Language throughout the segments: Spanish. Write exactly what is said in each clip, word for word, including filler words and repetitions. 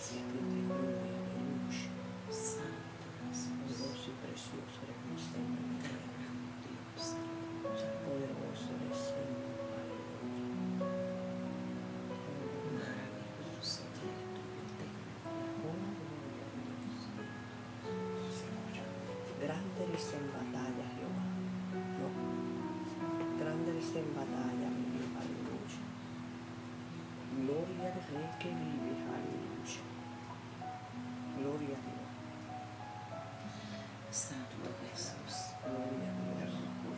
Gracias, Dios de gloria, aleluya. Santo, poderoso y precioso eres mi Señor. Dios, poderoso eres Señor, aleluya. Maravilloso eres tú, Dios de gloria. Oh, gloria a Dios. Grande eres en batalla, Jehová. No. Grande eres en batalla, mi Dios, aleluya. Gloria al Rey que vive, aleluya. Gloria a Dios. Santo Jesús. Gloria a Dios.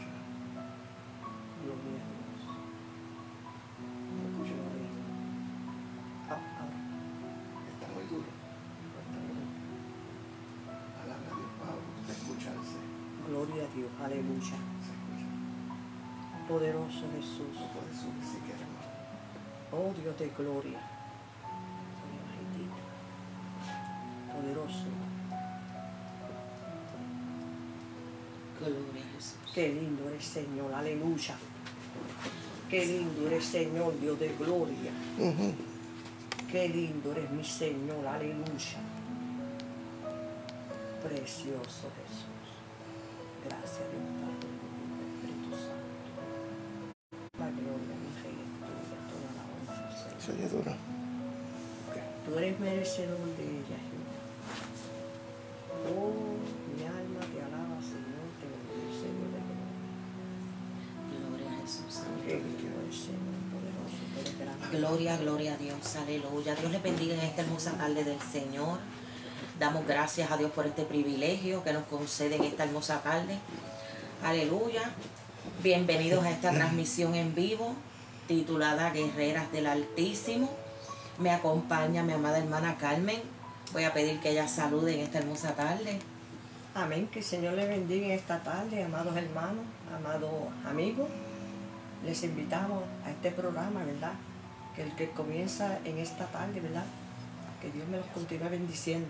Gloria a Dios. Gloria a Dios. Ah, ah. Está muy duro. Está muy duro. Palabra de Dios, Pablo, de escucharse. Gloria a Dios, aleluya. Se escucha. Poderoso Jesús. No puede subir siquiera, hermano. Oh Dios de gloria. Poderoso. Gloria a Jesús. Qué lindo eres, Señor, aleluya. Qué lindo eres, Señor, Dios de gloria. Uh-huh. Qué lindo eres, mi Señor, aleluya. Precioso Jesús. Gracias, Dios Padre, Espíritu Santo. La gloria, mi Rey, es tuya, toda la honra, Señor. Se oye duro. Tú eres merecedor de ella, Jehová. Oh, mi alma te alaba, Señor, te bendice, Dios de gloria. Gloria a Jesús. Qué lindo es, Señor, poderoso, tú eres grande. Gloria, gloria a Dios. Aleluya. Dios le bendiga en esta hermosa tarde del Señor. Damos gracias a Dios por este privilegio que nos concede en esta hermosa tarde. Aleluya. Bienvenidos a esta transmisión en vivo titulada Guerreras del Altísimo. Me acompaña mi amada hermana Carmen. Voy a pedir que ella salude en esta hermosa tarde. Amén, que el Señor le bendiga en esta tarde, amados hermanos, amados amigos. Les invitamos a este programa, ¿verdad? Que el que comienza en esta tarde, ¿verdad? Que Dios me los continúe bendiciendo.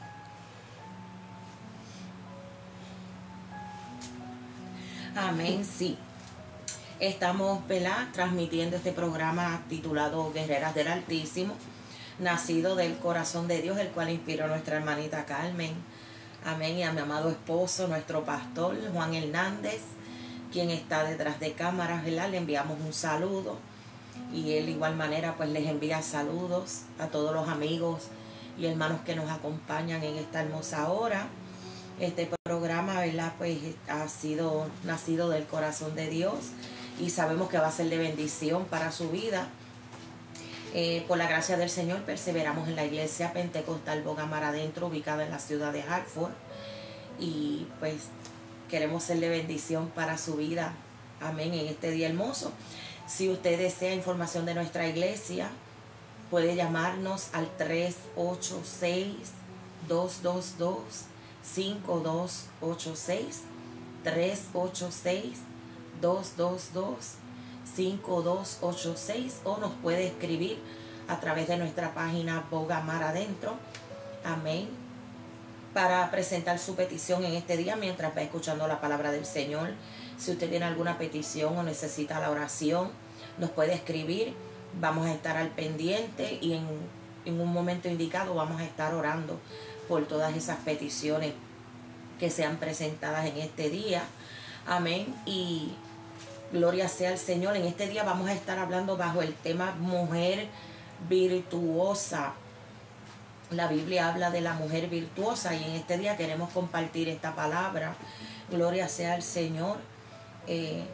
Amén, sí. Estamos, ¿verdad?, transmitiendo este programa titulado Guerreras del Altísimo, nacido del corazón de Dios, el cual inspiró a nuestra hermanita Carmen. Amén. Y a mi amado esposo, nuestro pastor Juan Hernández, quien está detrás de cámaras, ¿verdad? Le enviamos un saludo. Y él de igual manera pues les envía saludos a todos los amigos y hermanos que nos acompañan en esta hermosa hora. Este programa, ¿verdad?, pues ha sido nacido del corazón de Dios y sabemos que va a ser de bendición para su vida. Eh, por la gracia del Señor perseveramos en la iglesia Pentecostal Boga Mar Adentro, ubicada en la ciudad de Hartford, y pues queremos ser de bendición para su vida. Amén, en este día hermoso. Si usted desea información de nuestra iglesia, puede llamarnos al tres ocho seis, dos dos dos, cinco dos ocho seis, tres ocho seis, dos dos dos, cinco dos ocho seis, o nos puede escribir a través de nuestra página Boga Mar Adentro. Amén. Para presentar su petición en este día mientras va escuchando la palabra del Señor. Si usted tiene alguna petición o necesita la oración, nos puede escribir. Vamos a estar al pendiente y en, en un momento indicado vamos a estar orando por todas esas peticiones que sean presentadas en este día. Amén. Y gloria sea al Señor. En este día vamos a estar hablando bajo el tema mujer virtuosa. La Biblia habla de la mujer virtuosa y en este día queremos compartir esta palabra. Gloria sea al Señor. Eh,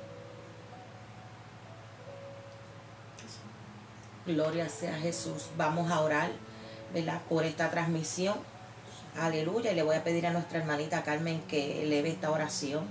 gloria sea a Jesús. Vamos a orar, ¿verdad?, por esta transmisión. Aleluya. Y le voy a pedir a nuestra hermanita Carmen que eleve esta oración.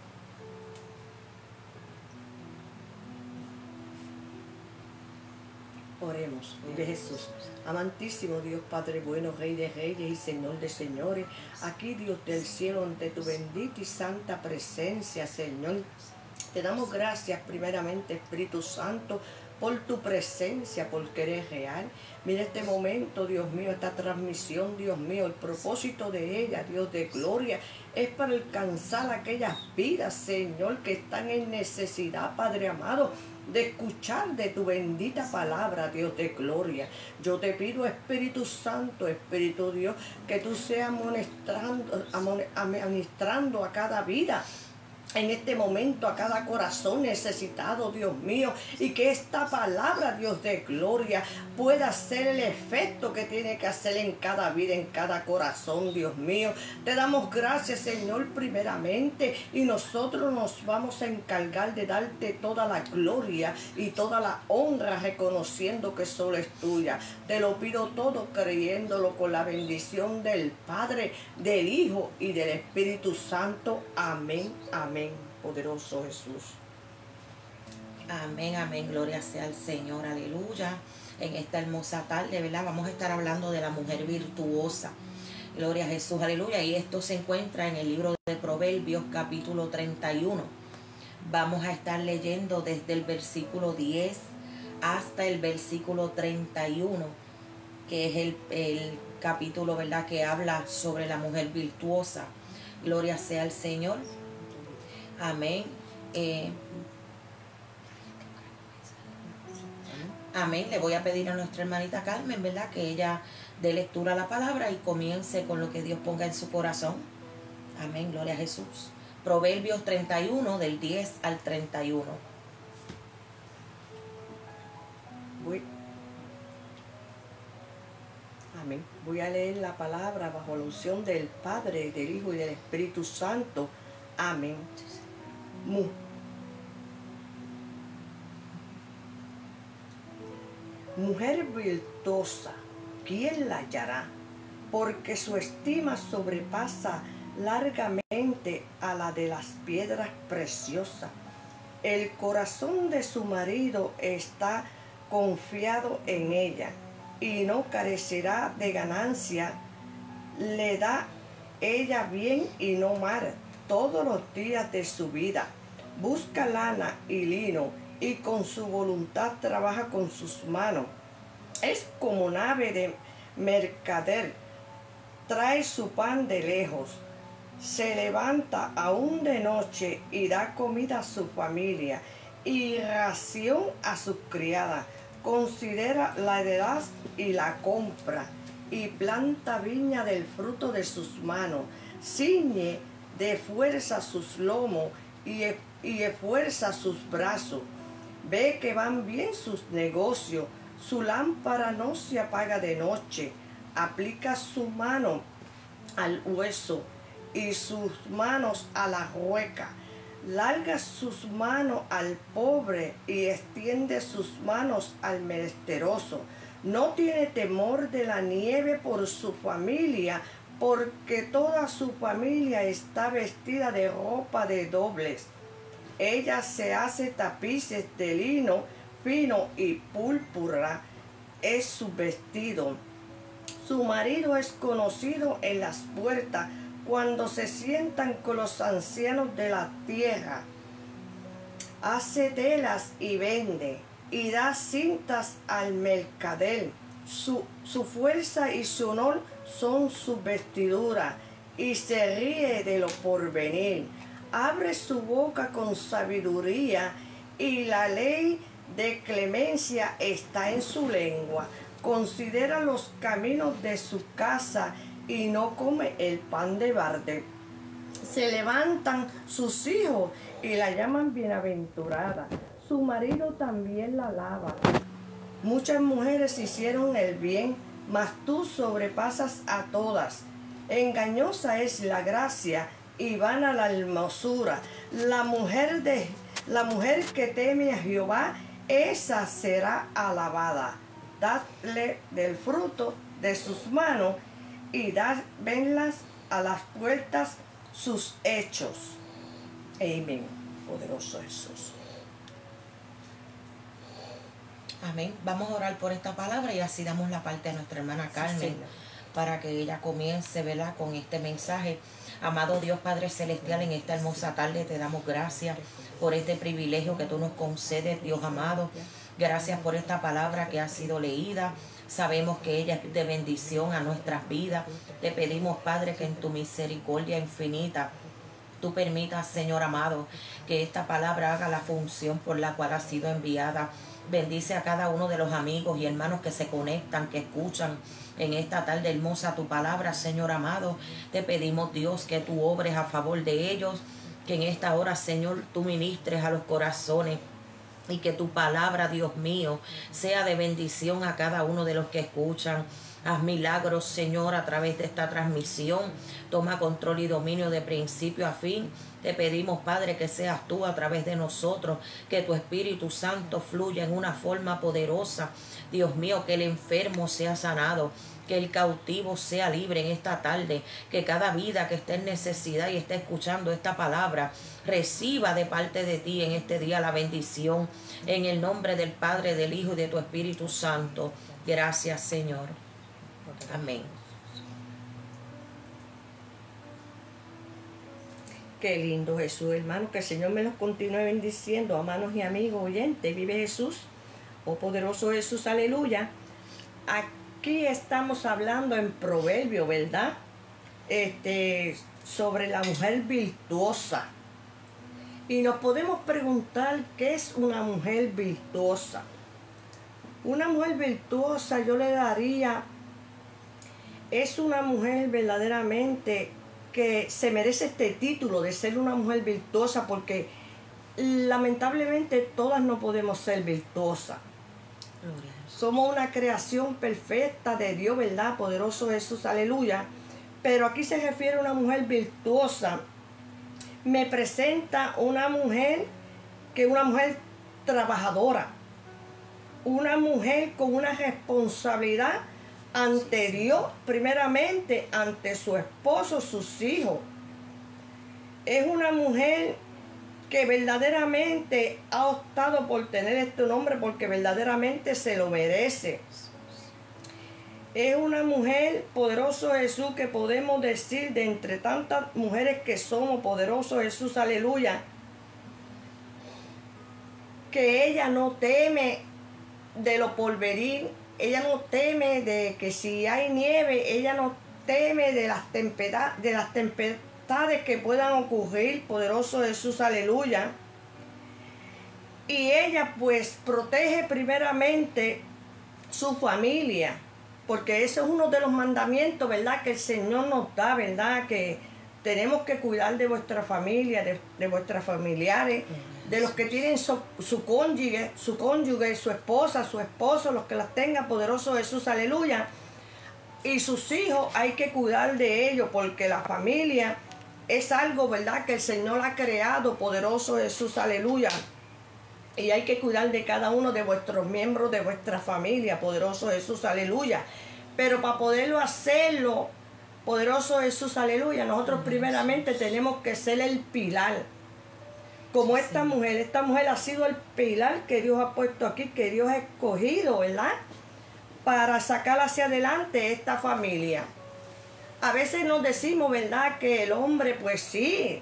Oremos, de Jesús. Amantísimo Dios, Padre bueno, Rey de reyes y Señor de señores, aquí Dios del cielo, ante tu bendita y santa presencia, Señor, te damos gracias primeramente, Espíritu Santo, por tu presencia, porque eres real. Mira este momento, Dios mío, esta transmisión, Dios mío, el propósito de ella, Dios de gloria, es para alcanzar aquellas vidas, Señor, que están en necesidad, Padre amado, de escuchar de tu bendita palabra, Dios de gloria. Yo te pido, Espíritu Santo, Espíritu Dios, que tú seas amonestando, amone- administrando a cada vida en este momento, a cada corazón necesitado, Dios mío, y que esta palabra, Dios de gloria, pueda hacer el efecto que tiene que hacer en cada vida, en cada corazón, Dios mío. Te damos gracias, Señor, primeramente, y nosotros nos vamos a encargar de darte toda la gloria y toda la honra, reconociendo que solo es tuya. Te lo pido todo creyéndolo con la bendición del Padre, del Hijo y del Espíritu Santo. Amén, amén. Poderoso Jesús. Amén, amén, gloria sea al Señor, aleluya. En esta hermosa tarde, ¿verdad? Vamos a estar hablando de la mujer virtuosa. Gloria a Jesús, aleluya. Y esto se encuentra en el libro de Proverbios, capítulo treinta y uno. Vamos a estar leyendo desde el versículo diez hasta el versículo treinta y uno, que es el, el capítulo, ¿verdad?, que habla sobre la mujer virtuosa. Gloria sea al Señor. Amén. Eh, amén. Le voy a pedir a nuestra hermanita Carmen, ¿verdad?, que ella dé lectura a la palabra y comience con lo que Dios ponga en su corazón. Amén. Gloria a Jesús. Proverbios treinta y uno, del diez al treinta y uno. Voy. Amén. Voy a leer la palabra bajo la unción del Padre, del Hijo y del Espíritu Santo. Amén. Mu. Mujer virtuosa, ¿quién la hallará? Porque su estima sobrepasa largamente a la de las piedras preciosas. El corazón de su marido está confiado en ella y no carecerá de ganancia. Le da ella bien y no mal todos los días de su vida. Busca lana y lino y con su voluntad trabaja con sus manos. Es como nave de mercader, trae su pan de lejos. Se levanta aún de noche y da comida a su familia y ración a sus criadas. Considera la heredad y la compra y planta viña del fruto de sus manos. Ciñe de fuerza sus lomos y, y esfuerza sus brazos. Ve que van bien sus negocios. Su lámpara no se apaga de noche. Aplica su mano al hueso y sus manos a la rueca. Larga sus manos al pobre y extiende sus manos al menesteroso. No tiene temor de la nieve por su familia, porque toda su familia está vestida de ropa de dobles. Ella se hace tapices de lino fino y púrpura es su vestido. Su marido es conocido en las puertas cuando se sientan con los ancianos de la tierra. Hace telas y vende y da cintas al mercader. Su, su fuerza y su honor son su vestidura y se ríe de lo porvenir. Abre su boca con sabiduría y la ley de clemencia está en su lengua. Considera los caminos de su casa y no come el pan de balde. Se levantan sus hijos y la llaman bienaventurada. Su marido también la alaba. Muchas mujeres hicieron el bien, mas tú sobrepasas a todas. Engañosa es la gracia y vana la hermosura. La mujer de la mujer que teme a Jehová, esa será alabada. Dadle del fruto de sus manos y dadlas a las puertas sus hechos. Amén. Poderoso Jesús. Amén. Vamos a orar por esta palabra y así damos la parte a nuestra hermana Carmen, Sí, para que ella comience, ¿verdad?, con este mensaje. Amado Dios Padre Celestial, en esta hermosa tarde te damos gracias por este privilegio que tú nos concedes, Dios amado. Gracias por esta palabra que ha sido leída. Sabemos que ella es de bendición a nuestras vidas. Te pedimos, Padre, que en tu misericordia infinita tú permitas, Señor amado, que esta palabra haga la función por la cual ha sido enviada. Bendice a cada uno de los amigos y hermanos que se conectan, que escuchan en esta tarde hermosa tu palabra, Señor amado. Te pedimos, Dios, que tú obres a favor de ellos, que en esta hora, Señor, tú ministres a los corazones y que tu palabra, Dios mío, sea de bendición a cada uno de los que escuchan. Haz milagros, Señor, a través de esta transmisión. Toma control y dominio de principio a fin. Te pedimos, Padre, que seas tú a través de nosotros, que tu Espíritu Santo fluya en una forma poderosa. Dios mío, que el enfermo sea sanado, que el cautivo sea libre en esta tarde, que cada vida que esté en necesidad y esté escuchando esta palabra, reciba de parte de ti en este día la bendición. En el nombre del Padre, del Hijo y de tu Espíritu Santo. Gracias, Señor. Amén. Qué lindo, Jesús, hermano. Que el Señor me los continúe bendiciendo, hermanos y amigos oyentes. Vive Jesús, oh poderoso Jesús, aleluya. Aquí estamos hablando en Proverbio, ¿verdad? Este, sobre la mujer virtuosa. Y nos podemos preguntar, ¿qué es una mujer virtuosa? Una mujer virtuosa, yo le daría, es una mujer verdaderamente que se merece este título de ser una mujer virtuosa, porque lamentablemente todas no podemos ser virtuosas. Somos una creación perfecta de Dios, ¿verdad? Poderoso Jesús, aleluya. Pero aquí se refiere a una mujer virtuosa. Me presenta una mujer que es una mujer trabajadora. Una mujer con una responsabilidad ante Dios, primeramente ante su esposo, sus hijos. Es una mujer que verdaderamente ha optado por tener este nombre porque verdaderamente se lo merece. Es una mujer, poderoso Jesús, que podemos decir de entre tantas mujeres que somos, poderoso Jesús, aleluya, que ella no teme de lo porvenir, ella no teme de que si hay nieve, ella no teme de las tempestades, de las tempestades que puedan ocurrir, poderoso Jesús, aleluya. Y ella pues protege primeramente su familia, porque ese es uno de los mandamientos, ¿verdad?, que el Señor nos da, ¿verdad?, que tenemos que cuidar de vuestra familia, de, de vuestros familiares, de los que tienen su, su cónyuge, su cónyuge, su esposa, su esposo, los que las tengan, poderoso Jesús, aleluya. Y sus hijos hay que cuidar de ellos, porque la familia es algo, ¿verdad?, que el Señor ha creado, poderoso Jesús, aleluya. Y hay que cuidar de cada uno de vuestros miembros, de vuestra familia, poderoso Jesús, aleluya. Pero para poderlo hacerlo, poderoso Jesús, aleluya, nosotros primeramente tenemos que ser el pilar. Como esta sí. mujer, esta mujer ha sido el pilar que Dios ha puesto aquí, que Dios ha escogido, ¿verdad?, para sacar hacia adelante esta familia. A veces nos decimos, ¿verdad?, que el hombre, pues sí,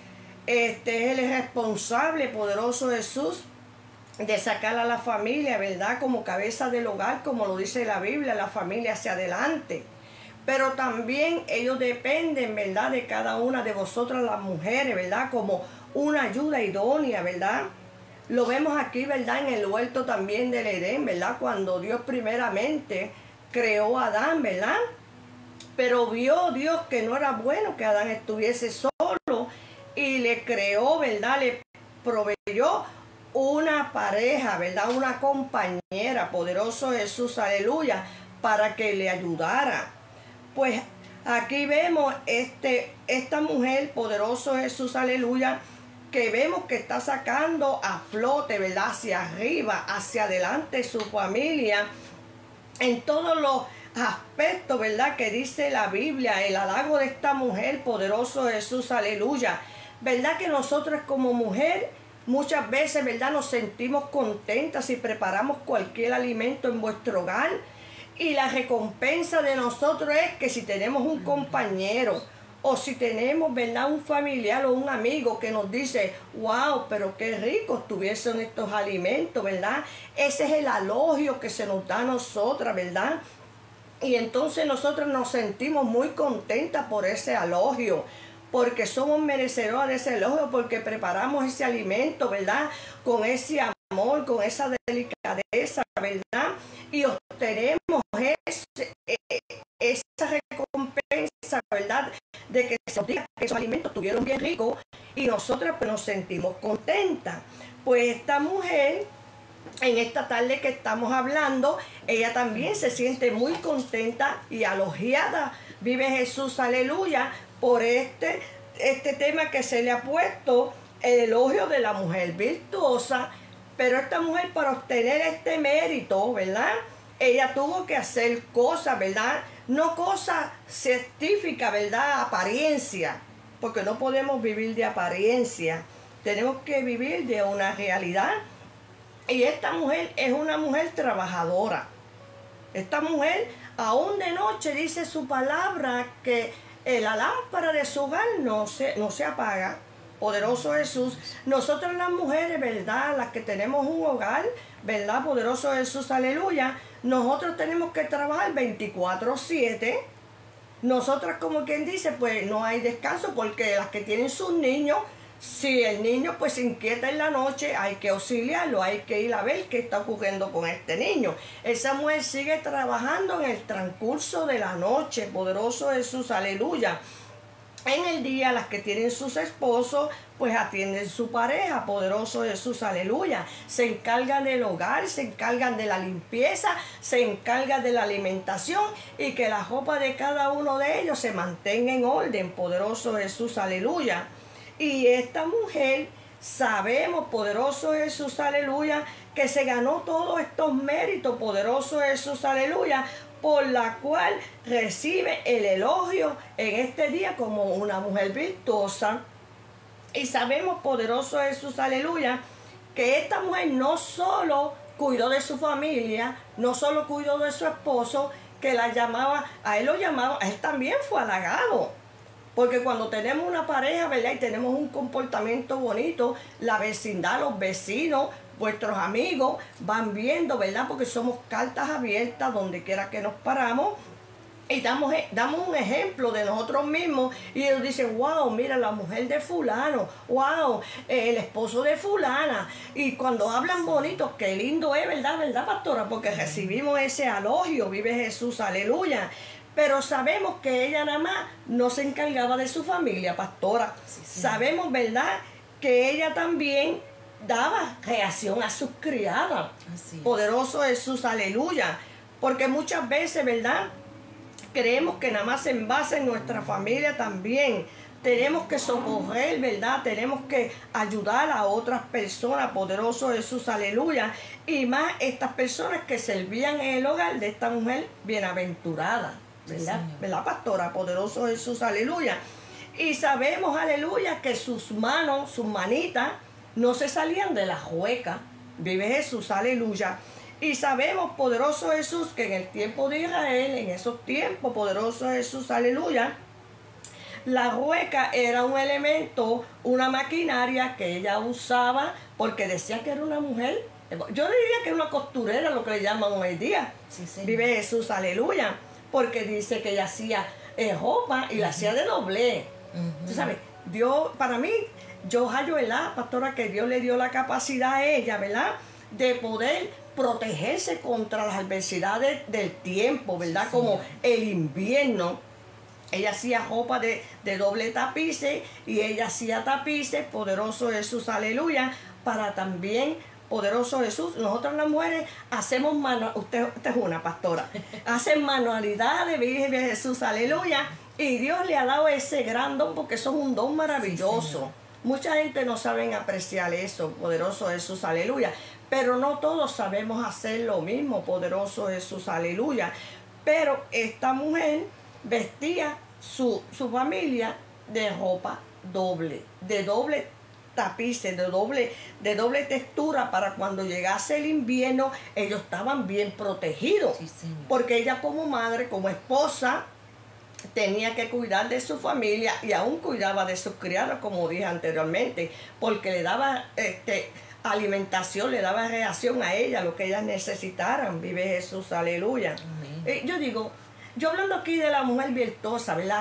este es el responsable, poderoso Jesús, de sacar a la familia, ¿verdad?, como cabeza del hogar, como lo dice la Biblia, la familia hacia adelante. Pero también ellos dependen, ¿verdad?, de cada una de vosotras las mujeres, ¿verdad?, como una ayuda idónea, ¿verdad? Lo vemos aquí, ¿verdad?, en el huerto también del Edén, ¿verdad?, cuando Dios primeramente creó a Adán, ¿verdad? Pero vio Dios que no era bueno que Adán estuviese solo y le creó, ¿verdad?, le proveyó una pareja, ¿verdad?, una compañera, poderoso Jesús, aleluya, para que le ayudara. Pues aquí vemos este, esta mujer, poderoso Jesús, aleluya, que vemos que está sacando a flote, ¿verdad?, hacia arriba, hacia adelante su familia, en todos los aspectos, ¿verdad?, que dice la Biblia, el halago de esta mujer, poderoso Jesús, aleluya. ¿Verdad que nosotros como mujer muchas veces, ¿verdad?, nos sentimos contentas si preparamos cualquier alimento en vuestro hogar? Y la recompensa de nosotros es que si tenemos un compañero o si tenemos, ¿verdad?, un familiar o un amigo que nos dice, wow, pero qué ricos estuviesen estos alimentos, ¿verdad? Ese es el elogio que se nos da a nosotras, ¿verdad? Y entonces nosotros nos sentimos muy contentas por ese elogio. porque somos merecedores de ese elogio, porque preparamos ese alimento, ¿verdad? Con ese amor, con esa delicadeza, ¿verdad? Y obtenemos ese, esa recompensa, ¿verdad? De que se nos diga que esos alimentos estuvieron bien ricos y nosotras pues nos sentimos contentas. Pues esta mujer, en esta tarde que estamos hablando, ella también se siente muy contenta y elogiada. Vive Jesús, aleluya, por este, este tema que se le ha puesto, el elogio de la mujer virtuosa. Pero esta mujer, para obtener este mérito, ¿verdad? Ella tuvo que hacer cosas, ¿verdad? No cosas científicas, ¿verdad? Apariencia, porque no podemos vivir de apariencia. Tenemos que vivir de una realidad. Y esta mujer es una mujer trabajadora. Esta mujer, aún de noche, dice su palabra que la lámpara de su hogar no se, no se apaga. Poderoso Jesús. Nosotros las mujeres, ¿verdad? Las que tenemos un hogar, ¿verdad? Poderoso Jesús, aleluya. Nosotros tenemos que trabajar veinticuatro siete. Nosotras, como quien dice, pues no hay descanso, porque las que tienen sus niños, si el niño pues se inquieta en la noche, hay que auxiliarlo, hay que ir a ver qué está ocurriendo con este niño. Esa mujer sigue trabajando en el transcurso de la noche. Poderoso Jesús, aleluya. En el día, las que tienen sus esposos, pues atienden su pareja. Poderoso Jesús, aleluya. Se encargan del hogar, se encargan de la limpieza, se encargan de la alimentación y que la ropa de cada uno de ellos se mantenga en orden. Poderoso Jesús, aleluya. Y esta mujer, sabemos, poderoso Jesús, aleluya, que se ganó todos estos méritos. Poderoso Jesús, aleluya, por la cual recibe el elogio en este día como una mujer virtuosa. Y sabemos, poderoso Jesús, aleluya, que esta mujer no solo cuidó de su familia, no solo cuidó de su esposo, que la llamaba, a él lo llamaba, a él también fue halagado. Porque cuando tenemos una pareja, ¿verdad? Y tenemos un comportamiento bonito, la vecindad, los vecinos, vuestros amigos van viendo, ¿verdad? Porque somos cartas abiertas donde quiera que nos paramos y damos, damos un ejemplo de nosotros mismos y ellos dicen, wow, mira la mujer de fulano, wow, el esposo de fulana. Y cuando hablan bonito, qué lindo es, ¿verdad? ¿Verdad, pastora? Porque recibimos ese elogio, vive Jesús, aleluya. Pero sabemos que ella nada más no se encargaba de su familia, pastora. Sí, sí. Sabemos, ¿verdad? Que ella también daba reacción a sus criadas. Así es. Poderoso Jesús, aleluya. Porque muchas veces, ¿verdad? Creemos que nada más en base en nuestra familia también. Tenemos que socorrer, ¿verdad? Tenemos que ayudar a otras personas. Poderoso Jesús, aleluya. Y más estas personas que servían en el hogar de esta mujer bienaventurada. ¿Verdad? Sí, ¿verdad, pastora? Poderoso Jesús, aleluya. Y sabemos, aleluya, que sus manos, sus manitas, no se salían de la hueca. Vive Jesús, aleluya. Y sabemos, poderoso Jesús, que en el tiempo de Israel, en esos tiempos, poderoso Jesús, aleluya, la hueca era un elemento, una maquinaria que ella usaba porque decía que era una mujer. Yo diría que era una costurera, lo que le llaman hoy día. Sí, sí. Vive Jesús, aleluya. Porque dice que ella hacía eh, ropa y la hacía de doble. Uh-huh. Tú sabes, Dios, para mí, yo hallo, ¿verdad, pastora? Que Dios le dio la capacidad a ella, ¿verdad? De poder protegerse contra las adversidades del tiempo, ¿verdad? Sí. Como el invierno. Ella hacía ropa de, de doble tapices y ella hacía tapices, poderoso Jesús, aleluya, para también... Poderoso Jesús, nosotras las mujeres hacemos manualidades, usted, usted es una pastora, hacen manualidades, Virgen de Jesús, aleluya, y Dios le ha dado ese gran don porque eso es un don maravilloso. Sí, mucha gente no sabe apreciar eso, poderoso Jesús, aleluya, pero no todos sabemos hacer lo mismo, poderoso Jesús, aleluya, pero esta mujer vestía su, su familia de ropa doble, de doble tapices, de doble, de doble textura, para cuando llegase el invierno ellos estaban bien protegidos. Sí, porque ella como madre, como esposa, tenía que cuidar de su familia y aún cuidaba de sus criados, como dije anteriormente, porque le daba este, alimentación, le daba reacción a ella, lo que ellas necesitaran. Vive Jesús, aleluya. Eh, yo digo, yo hablando aquí de la mujer virtuosa, ¿verdad?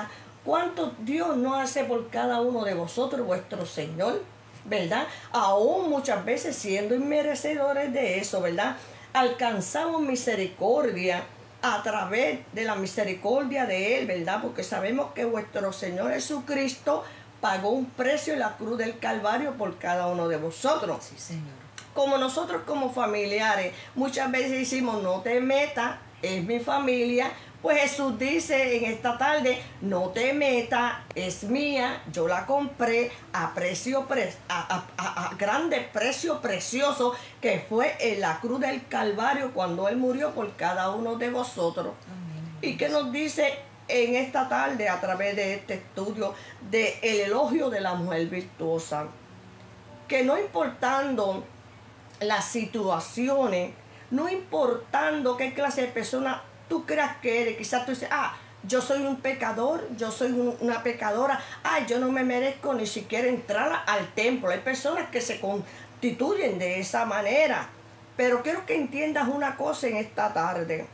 ¿Cuánto Dios no hace por cada uno de vosotros, vuestro Señor? ¿Verdad? Aún muchas veces siendo inmerecedores de eso, ¿verdad? Alcanzamos misericordia a través de la misericordia de Él, ¿verdad? Porque sabemos que vuestro Señor Jesucristo pagó un precio en la cruz del Calvario por cada uno de vosotros. Sí, Señor. Como nosotros como familiares, muchas veces decimos, no te metas, es mi familia. Pues Jesús dice en esta tarde, no te metas, es mía, yo la compré a precio pre a, a, a, a grande precio precioso, que fue en la cruz del Calvario cuando Él murió por cada uno de vosotros. Amén. Y que nos dice en esta tarde a través de este estudio de el elogio de la mujer virtuosa, que no importando las situaciones, no importando qué clase de persona tú creas que eres, quizás tú dices, ah, yo soy un pecador, yo soy un, una pecadora, ay, yo no me merezco ni siquiera entrar al templo. Hay personas que se constituyen de esa manera, pero quiero que entiendas una cosa en esta tarde.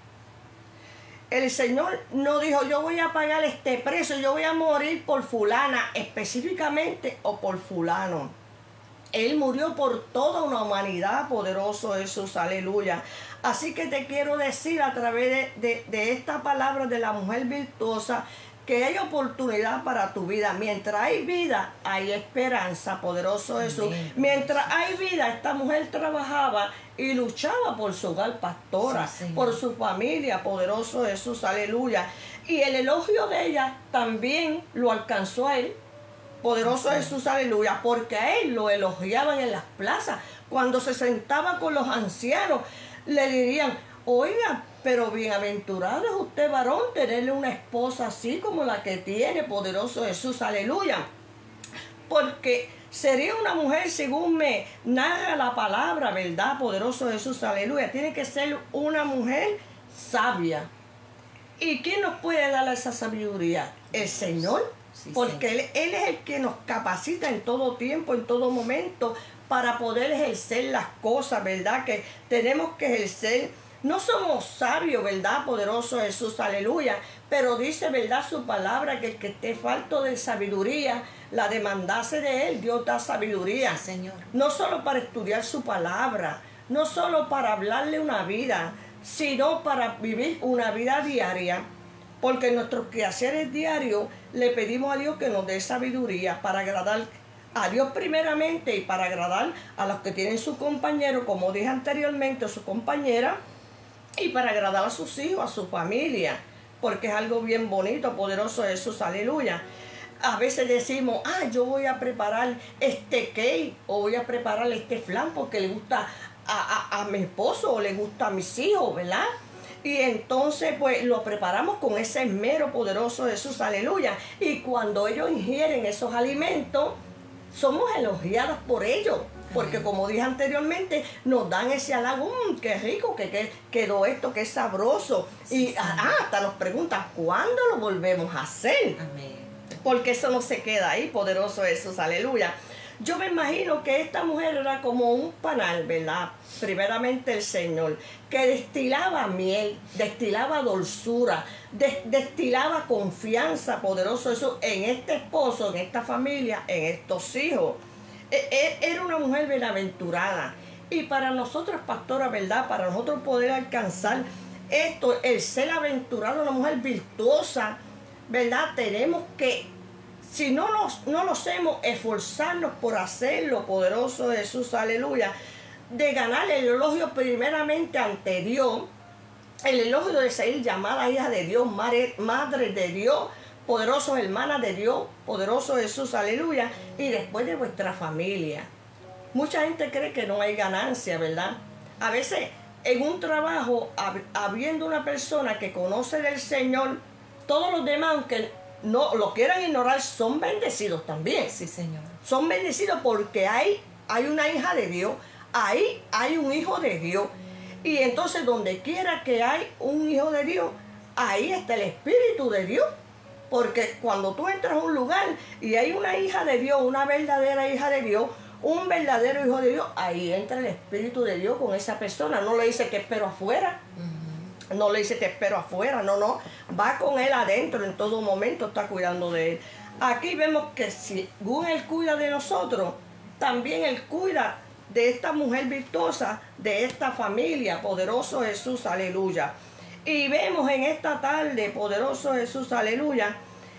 El Señor no dijo, yo voy a pagar este precio, yo voy a morir por fulana específicamente o por fulano. Él murió por toda una humanidad, poderoso Jesús, aleluya. Así que te quiero decir a través de, de, de esta palabra de la mujer virtuosa, que hay oportunidad para tu vida. Mientras hay vida, hay esperanza, poderoso Jesús. Amén. Mientras hay vida, esta mujer trabajaba y luchaba por su hogar, pastora, sí, por su familia, poderoso Jesús, aleluya. Y el elogio de ella también lo alcanzó a él. Poderoso sí. Jesús, aleluya, porque a él lo elogiaban en las plazas. Cuando se sentaba con los ancianos, le dirían, oiga, pero bienaventurado es usted, varón, tenerle una esposa así como la que tiene, poderoso Jesús, aleluya. Porque sería una mujer, según me narra la palabra, ¿verdad? Poderoso Jesús, aleluya. Tiene que ser una mujer sabia. ¿Y quién nos puede dar esa sabiduría? El Señor. Sí, porque sí. Él, él es el que nos capacita en todo tiempo, en todo momento, para poder ejercer las cosas, ¿verdad? Que tenemos que ejercer. No somos sabios, ¿verdad? Poderoso Jesús, aleluya. Pero dice, ¿verdad? Su palabra, que el que esté falto de sabiduría, la demandase de él. Dios da sabiduría. Sí, Señor. No solo para estudiar su palabra, no solo para hablarle una vida, sino para vivir una vida diaria. Porque en nuestros quehaceres diarios le pedimos a Dios que nos dé sabiduría para agradar a Dios primeramente y para agradar a los que tienen su compañero, como dije anteriormente, su compañera, y para agradar a sus hijos, a su familia, porque es algo bien bonito, poderoso Jesús, aleluya. A veces decimos, ah, yo voy a preparar este cake o voy a preparar este flan porque le gusta a, a, a mi esposo o le gusta a mis hijos, ¿verdad? Y entonces pues lo preparamos con ese esmero, poderoso Jesús, aleluya. Y cuando ellos ingieren esos alimentos, somos elogiados por ellos. Porque como dije anteriormente, nos dan ese halago, mmm, qué rico, que, que quedó esto, qué sabroso. Sí, y sí. Ah, hasta nos preguntan, ¿cuándo lo volvemos a hacer? Amén. Porque eso no se queda ahí, poderoso Jesús, aleluya. Yo me imagino que esta mujer era como un panal, ¿verdad? Primeramente el Señor, que destilaba miel, destilaba dulzura, de, destilaba confianza, poderoso eso, en este esposo, en esta familia, en estos hijos. E, e, era una mujer bienaventurada. Y para nosotros, pastora, ¿verdad? Para nosotros poder alcanzar esto, el ser aventurado, una mujer virtuosa, ¿verdad? Tenemos que, si no, nos, no lo hacemos, esforzarnos por hacerlo, poderoso Jesús, aleluya, de ganar el elogio primeramente ante Dios, el elogio de ser llamada hija de Dios, madre, madre de Dios, poderoso hermana de Dios, poderoso Jesús, aleluya, y después de vuestra familia. Mucha gente cree que no hay ganancia, ¿verdad? A veces en un trabajo, habiendo una persona que conoce del Señor, todos los demás, aunque no lo quieran ignorar, son bendecidos también. Sí, Señor. Son bendecidos porque hay, hay una hija de Dios, ahí hay un hijo de Dios. Y entonces donde quiera que hay un hijo de Dios, ahí está el Espíritu de Dios. Porque cuando tú entras a un lugar y hay una hija de Dios, una verdadera hija de Dios, un verdadero hijo de Dios, ahí entra el Espíritu de Dios con esa persona. No le dice que espero afuera. Uh-huh. No le dice te espero afuera, no, no. Va con él adentro, en todo momento está cuidando de él. Aquí vemos que según él cuida de nosotros, también él cuida de esta mujer virtuosa, de esta familia. Poderoso Jesús, aleluya. Y vemos en esta tarde, poderoso Jesús, aleluya,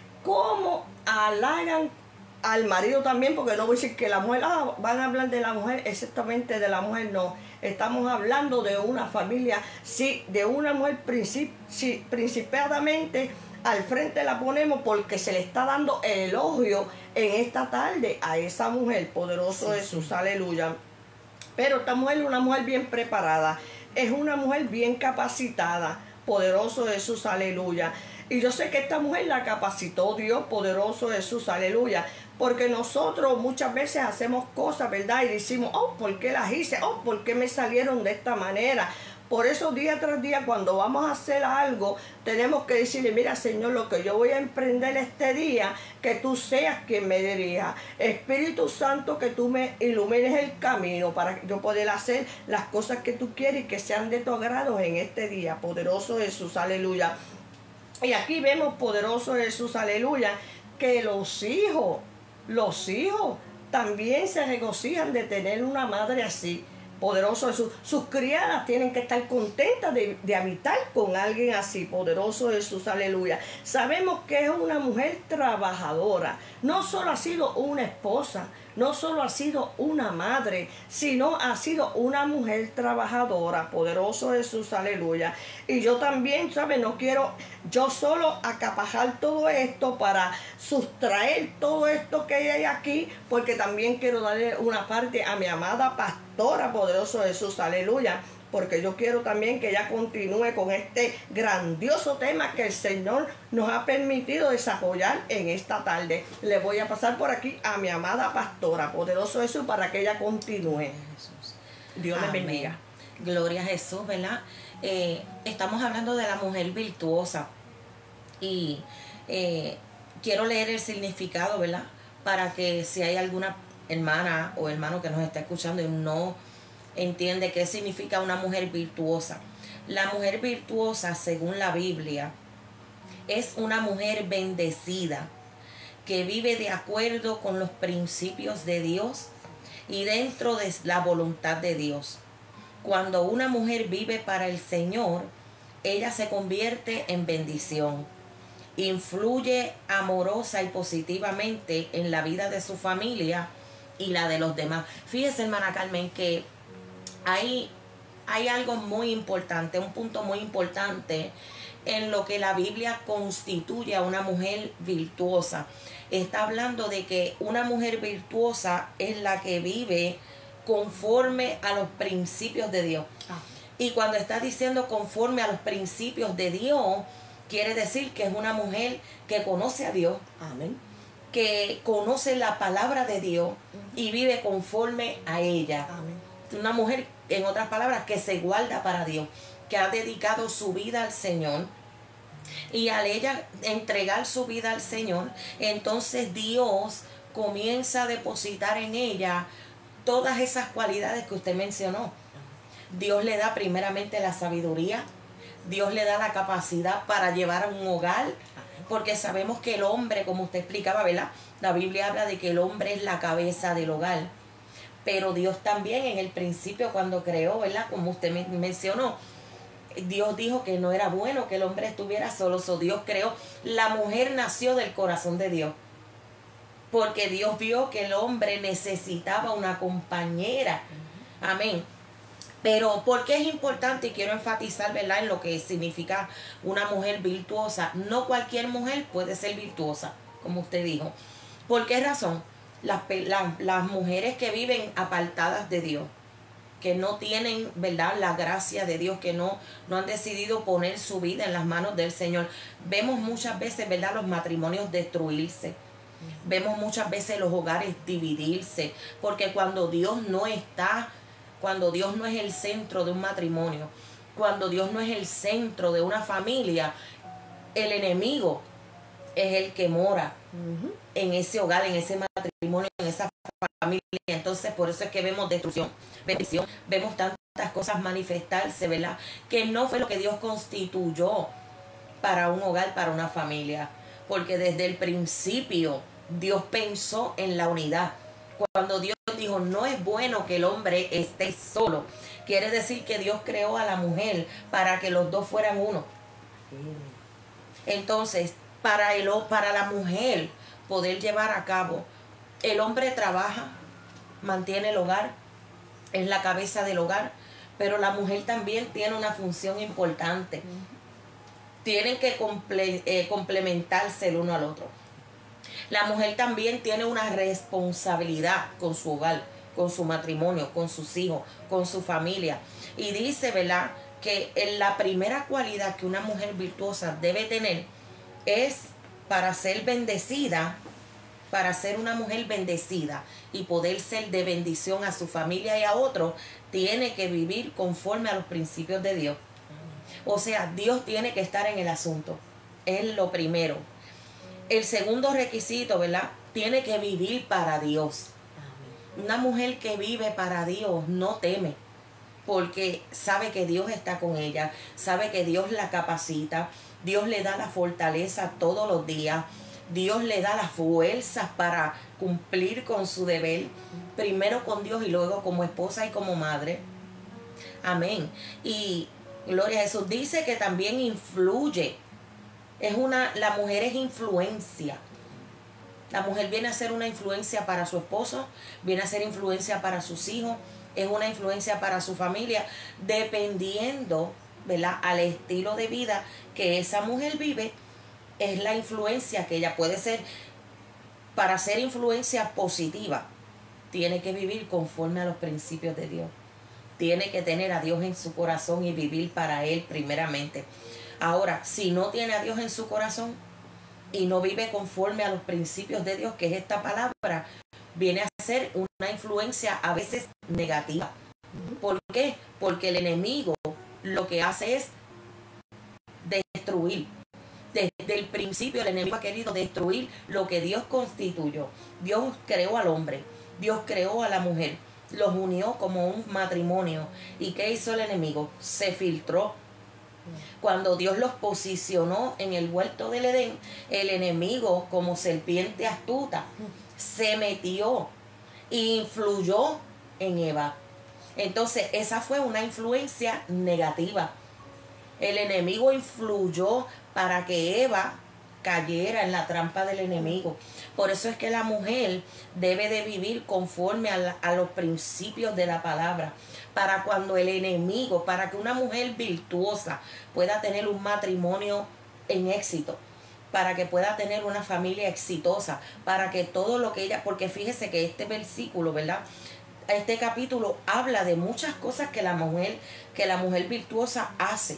cómo halagan al marido también, porque no voy a decir que la mujer, ah, van a hablar de la mujer, exactamente de la mujer, no. Estamos hablando de una familia, sí, de una mujer princip sí, principalmente al frente la ponemos porque se le está dando el elogio en esta tarde a esa mujer, poderoso sí, Jesús, sí. Aleluya. Pero esta mujer es una mujer bien preparada, es una mujer bien capacitada, poderoso Jesús, aleluya. Y yo sé que esta mujer la capacitó Dios, poderoso Jesús, aleluya. Porque nosotros muchas veces hacemos cosas, ¿verdad? Y decimos, oh, ¿por qué las hice? Oh, ¿por qué me salieron de esta manera? Por eso día tras día, cuando vamos a hacer algo, tenemos que decirle, mira, Señor, lo que yo voy a emprender este día, que tú seas quien me dirija. Espíritu Santo, que tú me ilumines el camino para yo poder hacer las cosas que tú quieres y que sean de tu agrado en este día. Poderoso Jesús, aleluya. Y aquí vemos, poderoso Jesús, aleluya, que los hijos, los hijos también se regocijan de tener una madre así. Poderoso Jesús. Sus criadas tienen que estar contentas de, de habitar con alguien así. Poderoso Jesús, aleluya. Sabemos que es una mujer trabajadora. No solo ha sido una esposa, no solo ha sido una madre, sino ha sido una mujer trabajadora. Poderoso Jesús, aleluya. Y yo también, ¿sabes? No quiero yo solo acapajar todo esto para sustraer todo esto que hay aquí, porque también quiero darle una parte a mi amada pastora, poderoso Jesús, aleluya. Porque yo quiero también que ella continúe con este grandioso tema que el Señor nos ha permitido desarrollar en esta tarde. Le voy a pasar por aquí a mi amada pastora, poderoso Jesús, para que ella continúe. Dios le bendiga. Gloria a Jesús, ¿verdad? Eh, estamos hablando de la mujer virtuosa. Y eh, quiero leer el significado, ¿verdad? Para que si hay alguna hermana o hermano que nos está escuchando y no entiende qué significa una mujer virtuosa. La mujer virtuosa, según la Biblia, es una mujer bendecida que vive de acuerdo con los principios de Dios y dentro de la voluntad de Dios. Cuando una mujer vive para el Señor, ella se convierte en bendición. Influye amorosa y positivamente en la vida de su familia y la de los demás. Fíjese, hermana Carmen, que hay, hay algo muy importante, un punto muy importante en lo que la Biblia constituye a una mujer virtuosa. Está hablando de que una mujer virtuosa es la que vive conforme a los principios de Dios. Ah. Y cuando está diciendo conforme a los principios de Dios, quiere decir que es una mujer que conoce a Dios. Amén. Que conoce la palabra de Dios y vive conforme a ella. Amén. Una mujer, en otras palabras, que se guarda para Dios, que ha dedicado su vida al Señor. Y al ella entregar su vida al Señor, entonces Dios comienza a depositar en ella todas esas cualidades que usted mencionó. Dios le da primeramente la sabiduría, Dios le da la capacidad para llevar a un hogar, porque sabemos que el hombre, como usted explicaba, ¿verdad? La Biblia habla de que el hombre es la cabeza del hogar. Pero Dios también en el principio cuando creó, ¿verdad? Como usted mencionó, Dios dijo que no era bueno que el hombre estuviera solo. So Dios creó, la mujer nació del corazón de Dios. Porque Dios vio que el hombre necesitaba una compañera. Amén. Pero ¿por qué es importante? Y quiero enfatizar, ¿verdad?, en lo que significa una mujer virtuosa. No cualquier mujer puede ser virtuosa, como usted dijo. ¿Por qué razón? Las, las, las mujeres que viven apartadas de Dios, que no tienen, ¿verdad?, la gracia de Dios, que no, no han decidido poner su vida en las manos del Señor. Vemos muchas veces, ¿verdad?, los matrimonios destruirse. Vemos muchas veces los hogares dividirse, porque cuando Dios no está, cuando Dios no es el centro de un matrimonio, cuando Dios no es el centro de una familia, el enemigo es el que mora uh-huh. en ese hogar, en ese matrimonio, en esa familia. Entonces por eso es que vemos destrucción, bendición, vemos tanto tantas cosas manifestarse, ¿verdad? Que no fue lo que Dios constituyó para un hogar, para una familia. Porque desde el principio Dios pensó en la unidad. Cuando Dios dijo, no es bueno que el hombre esté solo, quiere decir que Dios creó a la mujer para que los dos fueran uno. Entonces, para, el, para la mujer poder llevar a cabo, el hombre trabaja, mantiene el hogar, es la cabeza del hogar, pero la mujer también tiene una función importante. Tienen que comple eh, complementarse el uno al otro. La mujer también tiene una responsabilidad con su hogar, con su matrimonio, con sus hijos, con su familia. Y dice, ¿verdad?, que la primera cualidad que una mujer virtuosa debe tener es para ser bendecida, para ser una mujer bendecida y poder ser de bendición a su familia y a otros, tiene que vivir conforme a los principios de Dios. O sea, Dios tiene que estar en el asunto. Es lo primero. El segundo requisito, ¿verdad?, tiene que vivir para Dios. Una mujer que vive para Dios no teme, porque sabe que Dios está con ella, sabe que Dios la capacita, Dios le da la fortaleza todos los días, Dios le da las fuerzas para cumplir con su deber, primero con Dios y luego como esposa y como madre. Amén. Y gloria a Jesús. Dice que también influye. Es una, la mujer es influencia. La mujer viene a ser una influencia para su esposo, viene a ser influencia para sus hijos, es una influencia para su familia, dependiendo, ¿verdad?, al estilo de vida que esa mujer vive, es la influencia que ella puede ser. Para ser influencia positiva, tiene que vivir conforme a los principios de Dios. Tiene que tener a Dios en su corazón y vivir para Él primeramente. Ahora, si no tiene a Dios en su corazón y no vive conforme a los principios de Dios, que es esta palabra, viene a ser una influencia a veces negativa. ¿Por qué? Porque el enemigo lo que hace es destruir. Desde el principio el enemigo ha querido destruir lo que Dios constituyó. Dios creó al hombre, Dios creó a la mujer, los unió como un matrimonio. ¿Y qué hizo el enemigo? Se filtró. Cuando Dios los posicionó en el huerto del Edén, el enemigo, como serpiente astuta, se metió e influyó en Eva. Entonces esa fue una influencia negativa. El enemigo influyó para que Eva cayera en la trampa del enemigo. Por eso es que la mujer debe de vivir conforme a, la, a los principios de la palabra. Para cuando el enemigo, para que una mujer virtuosa pueda tener un matrimonio en éxito, para que pueda tener una familia exitosa, para que todo lo que ella, porque fíjese que este versículo, ¿verdad?, este capítulo habla de muchas cosas que la mujer, que la mujer virtuosa hace.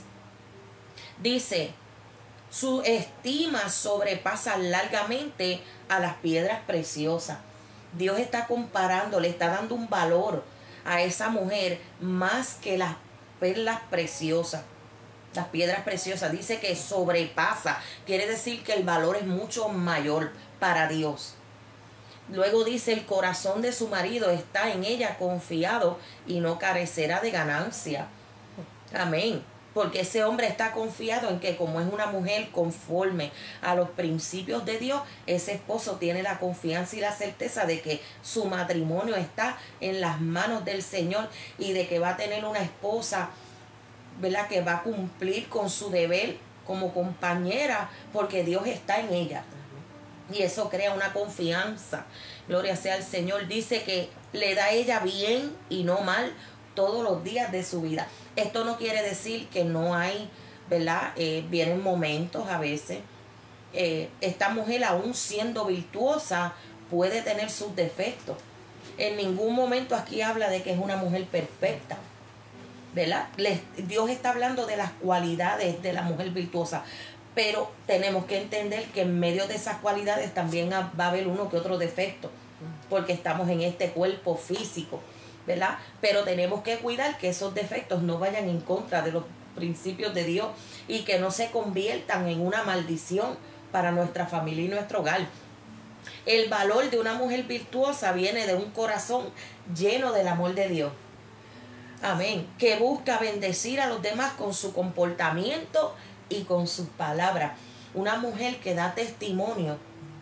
Dice, su estima sobrepasa largamente a las piedras preciosas. Dios está comparando, le está dando un valor a esa mujer más que las perlas preciosas, las piedras preciosas. Dice que sobrepasa, quiere decir que el valor es mucho mayor para Dios. Luego dice, el corazón de su marido está en ella confiado y no carecerá de ganancia. Amén. Porque ese hombre está confiado en que como es una mujer conforme a los principios de Dios, ese esposo tiene la confianza y la certeza de que su matrimonio está en las manos del Señor y de que va a tener una esposa, ¿verdad?, que va a cumplir con su deber como compañera porque Dios está en ella. Y eso crea una confianza. Gloria sea al Señor. Dice que le da a ella bien y no mal todos los días de su vida. Esto no quiere decir que no hay, ¿verdad? Eh, vienen momentos a veces. Eh, esta mujer, aún siendo virtuosa, puede tener sus defectos. En ningún momento aquí habla de que es una mujer perfecta, ¿verdad? Les, Dios está hablando de las cualidades de la mujer virtuosa. Pero tenemos que entender que en medio de esas cualidades también va a haber uno que otro defecto, porque estamos en este cuerpo físico, ¿verdad? Pero tenemos que cuidar que esos defectos no vayan en contra de los principios de Dios y que no se conviertan en una maldición para nuestra familia y nuestro hogar. El valor de una mujer virtuosa viene de un corazón lleno del amor de Dios. Amén. Que busca bendecir a los demás con su comportamiento y con sus palabras. Una mujer que da testimonio.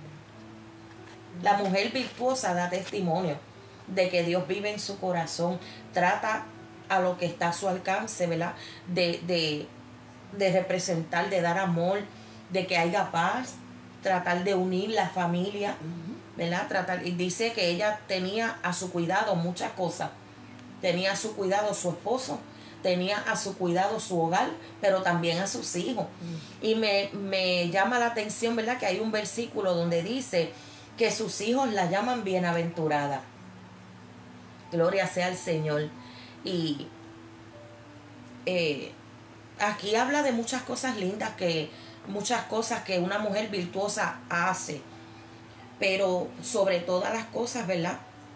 La mujer virtuosa da testimonio de que Dios vive en su corazón. Trata a lo que está a su alcance, ¿verdad? De, de, de representar, de dar amor, de que haya paz, tratar de unir la familia, ¿verdad? Tratar, y dice que ella tenía a su cuidado muchas cosas. Tenía a su cuidado su esposo, tenía a su cuidado su hogar, pero también a sus hijos. Mm. Y me, me llama la atención, ¿verdad? Que hay un versículo donde dice que sus hijos la llaman bienaventurada. Gloria sea al Señor. Y eh, aquí habla de muchas cosas lindas, que muchas cosas que una mujer virtuosa hace. Pero sobre todas las cosas, ¿verdad?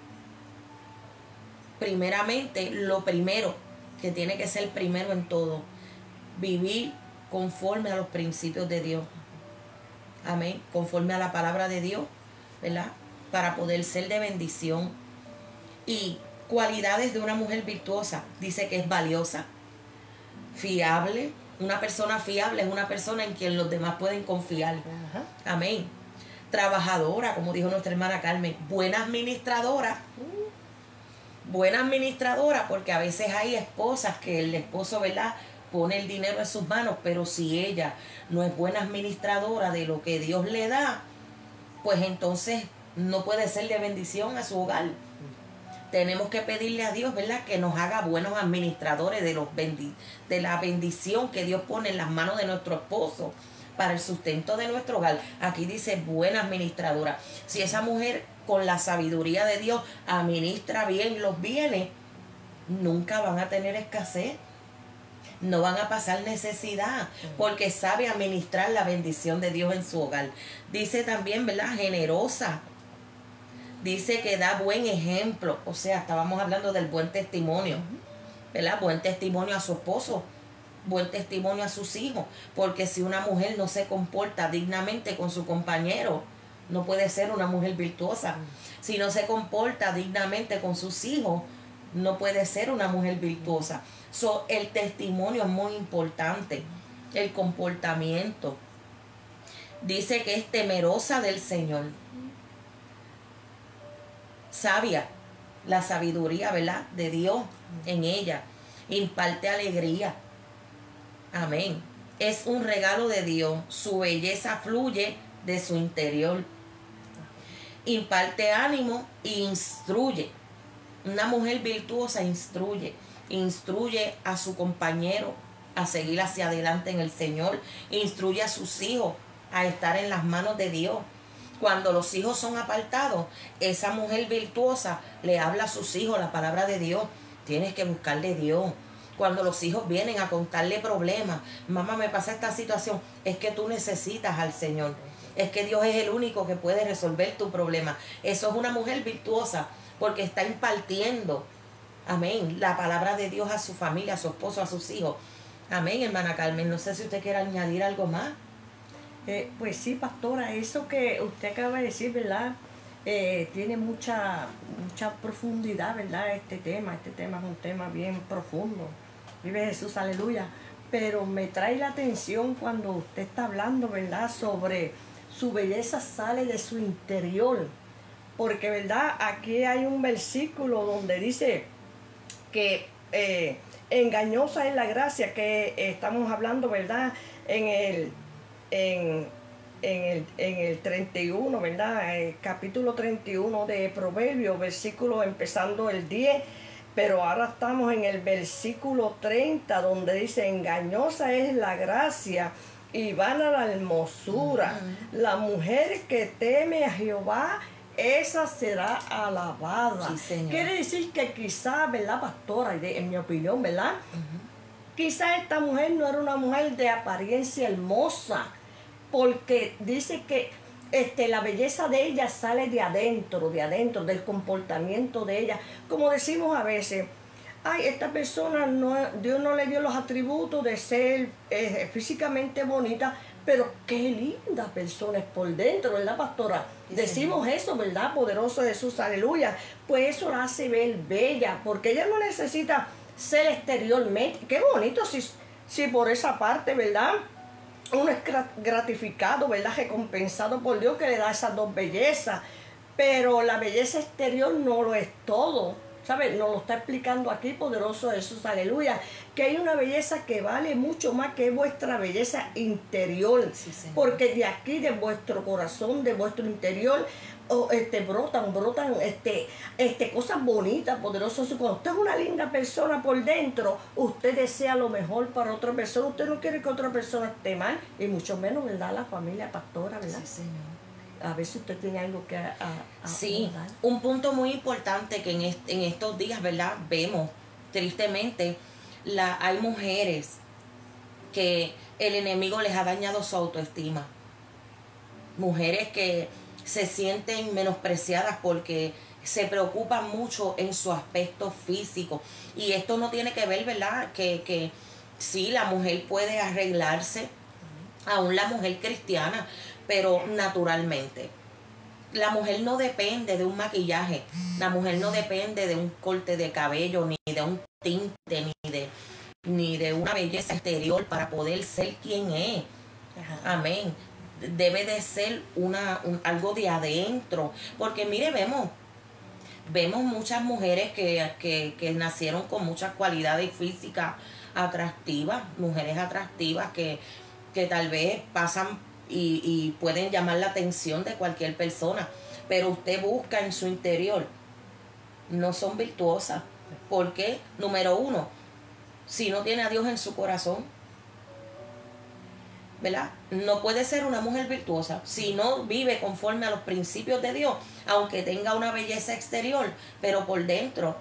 Primeramente, lo primero que tiene que ser primero en todo, vivir conforme a los principios de Dios. Amén. Conforme a la palabra de Dios, ¿verdad? Para poder ser de bendición. Y cualidades de una mujer virtuosa. Dice que es valiosa, fiable. Una persona fiable es una persona en quien los demás pueden confiar. Ajá. Amén. Trabajadora, como dijo nuestra hermana Carmen. Buena administradora. Buena administradora, porque a veces hay esposas que el esposo, ¿verdad?, pone el dinero en sus manos, pero si ella no es buena administradora de lo que Dios le da, pues entonces no puede ser de bendición a su hogar. Tenemos que pedirle a Dios, ¿verdad?, que nos haga buenos administradores de, los bendi de la bendición que Dios pone en las manos de nuestro esposo para el sustento de nuestro hogar. Aquí dice buena administradora. Si esa mujer con la sabiduría de Dios administra bien los bienes, nunca van a tener escasez, no van a pasar necesidad, porque sabe administrar la bendición de Dios en su hogar. Dice también, ¿verdad?, generosa. Dice que da buen ejemplo, o sea, estábamos hablando del buen testimonio, ¿verdad? Buen testimonio a su esposo, buen testimonio a sus hijos, porque si una mujer no se comporta dignamente con su compañero, no puede ser una mujer virtuosa. Si no se comporta dignamente con sus hijos, no puede ser una mujer virtuosa. So, el testimonio es muy importante, el comportamiento. Dice que es temerosa del Señor. Sabia, la sabiduría, ¿verdad?, de Dios en ella. Imparte alegría. Amén. Es un regalo de Dios. Su belleza fluye de su interior. Imparte ánimo e instruye. Una mujer virtuosa instruye. Instruye a su compañero a seguir hacia adelante en el Señor. Instruye a sus hijos a estar en las manos de Dios. Cuando los hijos son apartados, esa mujer virtuosa le habla a sus hijos la palabra de Dios. Tienes que buscarle Dios. Cuando los hijos vienen a contarle problemas, mamá, me pasa esta situación, es que tú necesitas al Señor. Es que Dios es el único que puede resolver tu problema. Eso es una mujer virtuosa, porque está impartiendo, amén, la palabra de Dios a su familia, a su esposo, a sus hijos. Amén, hermana Carmen. No sé si usted quiere añadir algo más. Eh, pues sí, pastora, eso que usted acaba de decir, ¿verdad? Eh, tiene mucha, mucha profundidad, ¿verdad? Este tema, este tema es un tema bien profundo. Vive Jesús, aleluya. Pero me trae la atención cuando usted está hablando, ¿verdad?, sobre su belleza sale de su interior. Porque, ¿verdad?, aquí hay un versículo donde dice que eh, engañosa es la gracia, que eh, estamos hablando, ¿verdad?, en el... En, en, el, en el treinta y uno, ¿verdad? El capítulo treinta y uno de Proverbios, versículo empezando el diez, pero ahora estamos en el versículo treinta, donde dice, engañosa es la gracia y vana la hermosura. Uh-huh. La mujer que teme a Jehová, esa será alabada. Sí, Señor. Quiere decir que quizás, ¿verdad, pastora? En mi opinión, ¿verdad? Uh-huh. Quizás esta mujer no era una mujer de apariencia hermosa, porque dice que este, la belleza de ella sale de adentro, de adentro, del comportamiento de ella. Como decimos a veces, ay, esta persona, no, Dios no le dio los atributos de ser eh, físicamente bonita, pero qué linda persona es por dentro, ¿verdad, pastora? Sí, decimos eso, ¿verdad? Poderoso Jesús, aleluya. Pues eso la hace ver bella, porque ella no necesita ser exteriormente. Qué bonito si, si por esa parte, ¿verdad? Uno es gratificado, ¿verdad? Recompensado por Dios que le da esas dos bellezas. Pero la belleza exterior no lo es todo. ¿Sabes? Nos lo está explicando aquí, poderoso Jesús, aleluya. Que hay una belleza que vale mucho más que vuestra belleza interior. Sí, porque de aquí, de vuestro corazón, de vuestro interior, oh, este, brotan, brotan este, este, cosas bonitas, poderoso Jesús. Cuando usted es una linda persona por dentro, usted desea lo mejor para otra persona. Usted no quiere que otra persona esté mal, y mucho menos, ¿verdad? La familia pastora, ¿verdad? Sí, Señor. A ver si usted tiene algo que... A, a sí, abordar. Un punto muy importante que en, est en estos días, ¿verdad? Vemos, tristemente, la, hay mujeres que el enemigo les ha dañado su autoestima. Mujeres que se sienten menospreciadas porque se preocupan mucho en su aspecto físico. Y esto no tiene que ver, ¿verdad? Que, que sí, la mujer puede arreglarse, aún la mujer cristiana, pero naturalmente. La mujer no depende de un maquillaje, la mujer no depende de un corte de cabello, ni de un tinte, ni de, ni de una belleza exterior para poder ser quien es. Amén. Debe de ser una, un, algo de adentro. Porque mire, vemos, vemos muchas mujeres que, que, que nacieron con muchas cualidades físicas atractivas, mujeres atractivas que, que tal vez pasan Y, y pueden llamar la atención de cualquier persona, pero usted busca en su interior, no son virtuosas. ¿Por qué? Número uno, si no tiene a Dios en su corazón, ¿verdad? No puede ser una mujer virtuosa si no vive conforme a los principios de Dios, aunque tenga una belleza exterior, pero por dentro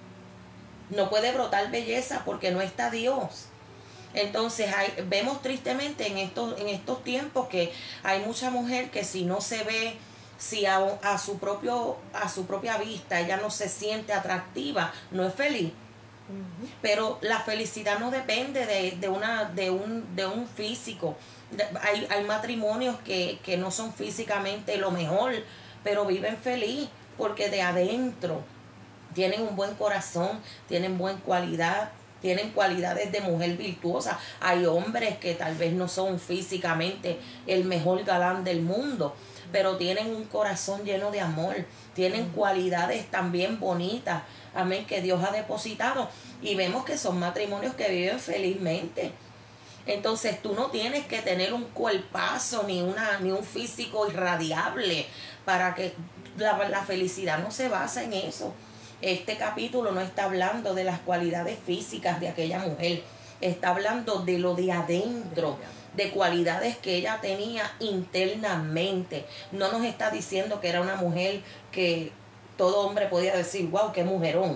no puede brotar belleza porque no está Dios. Entonces hay, vemos tristemente en estos, en estos tiempos que hay mucha mujer que si no se ve, si a, a, su propio, a su propia vista ella no se siente atractiva, no es feliz. Uh-huh. Pero la felicidad no depende de, de, una, de, un, de un físico. De, hay, hay matrimonios que, que no son físicamente lo mejor, pero viven feliz porque de adentro tienen un buen corazón, tienen buena cualidad, tienen cualidades de mujer virtuosa. Hay hombres que tal vez no son físicamente el mejor galán del mundo, pero tienen un corazón lleno de amor, tienen cualidades también bonitas, amén, que Dios ha depositado, y vemos que son matrimonios que viven felizmente. Entonces tú no tienes que tener un cuerpazo ni, una, ni un físico irradiable para que la, la felicidad no se basa en eso. Este capítulo no está hablando de las cualidades físicas de aquella mujer, está hablando de lo de adentro, de cualidades que ella tenía internamente. No nos está diciendo que era una mujer que todo hombre podía decir, wow, qué mujerón,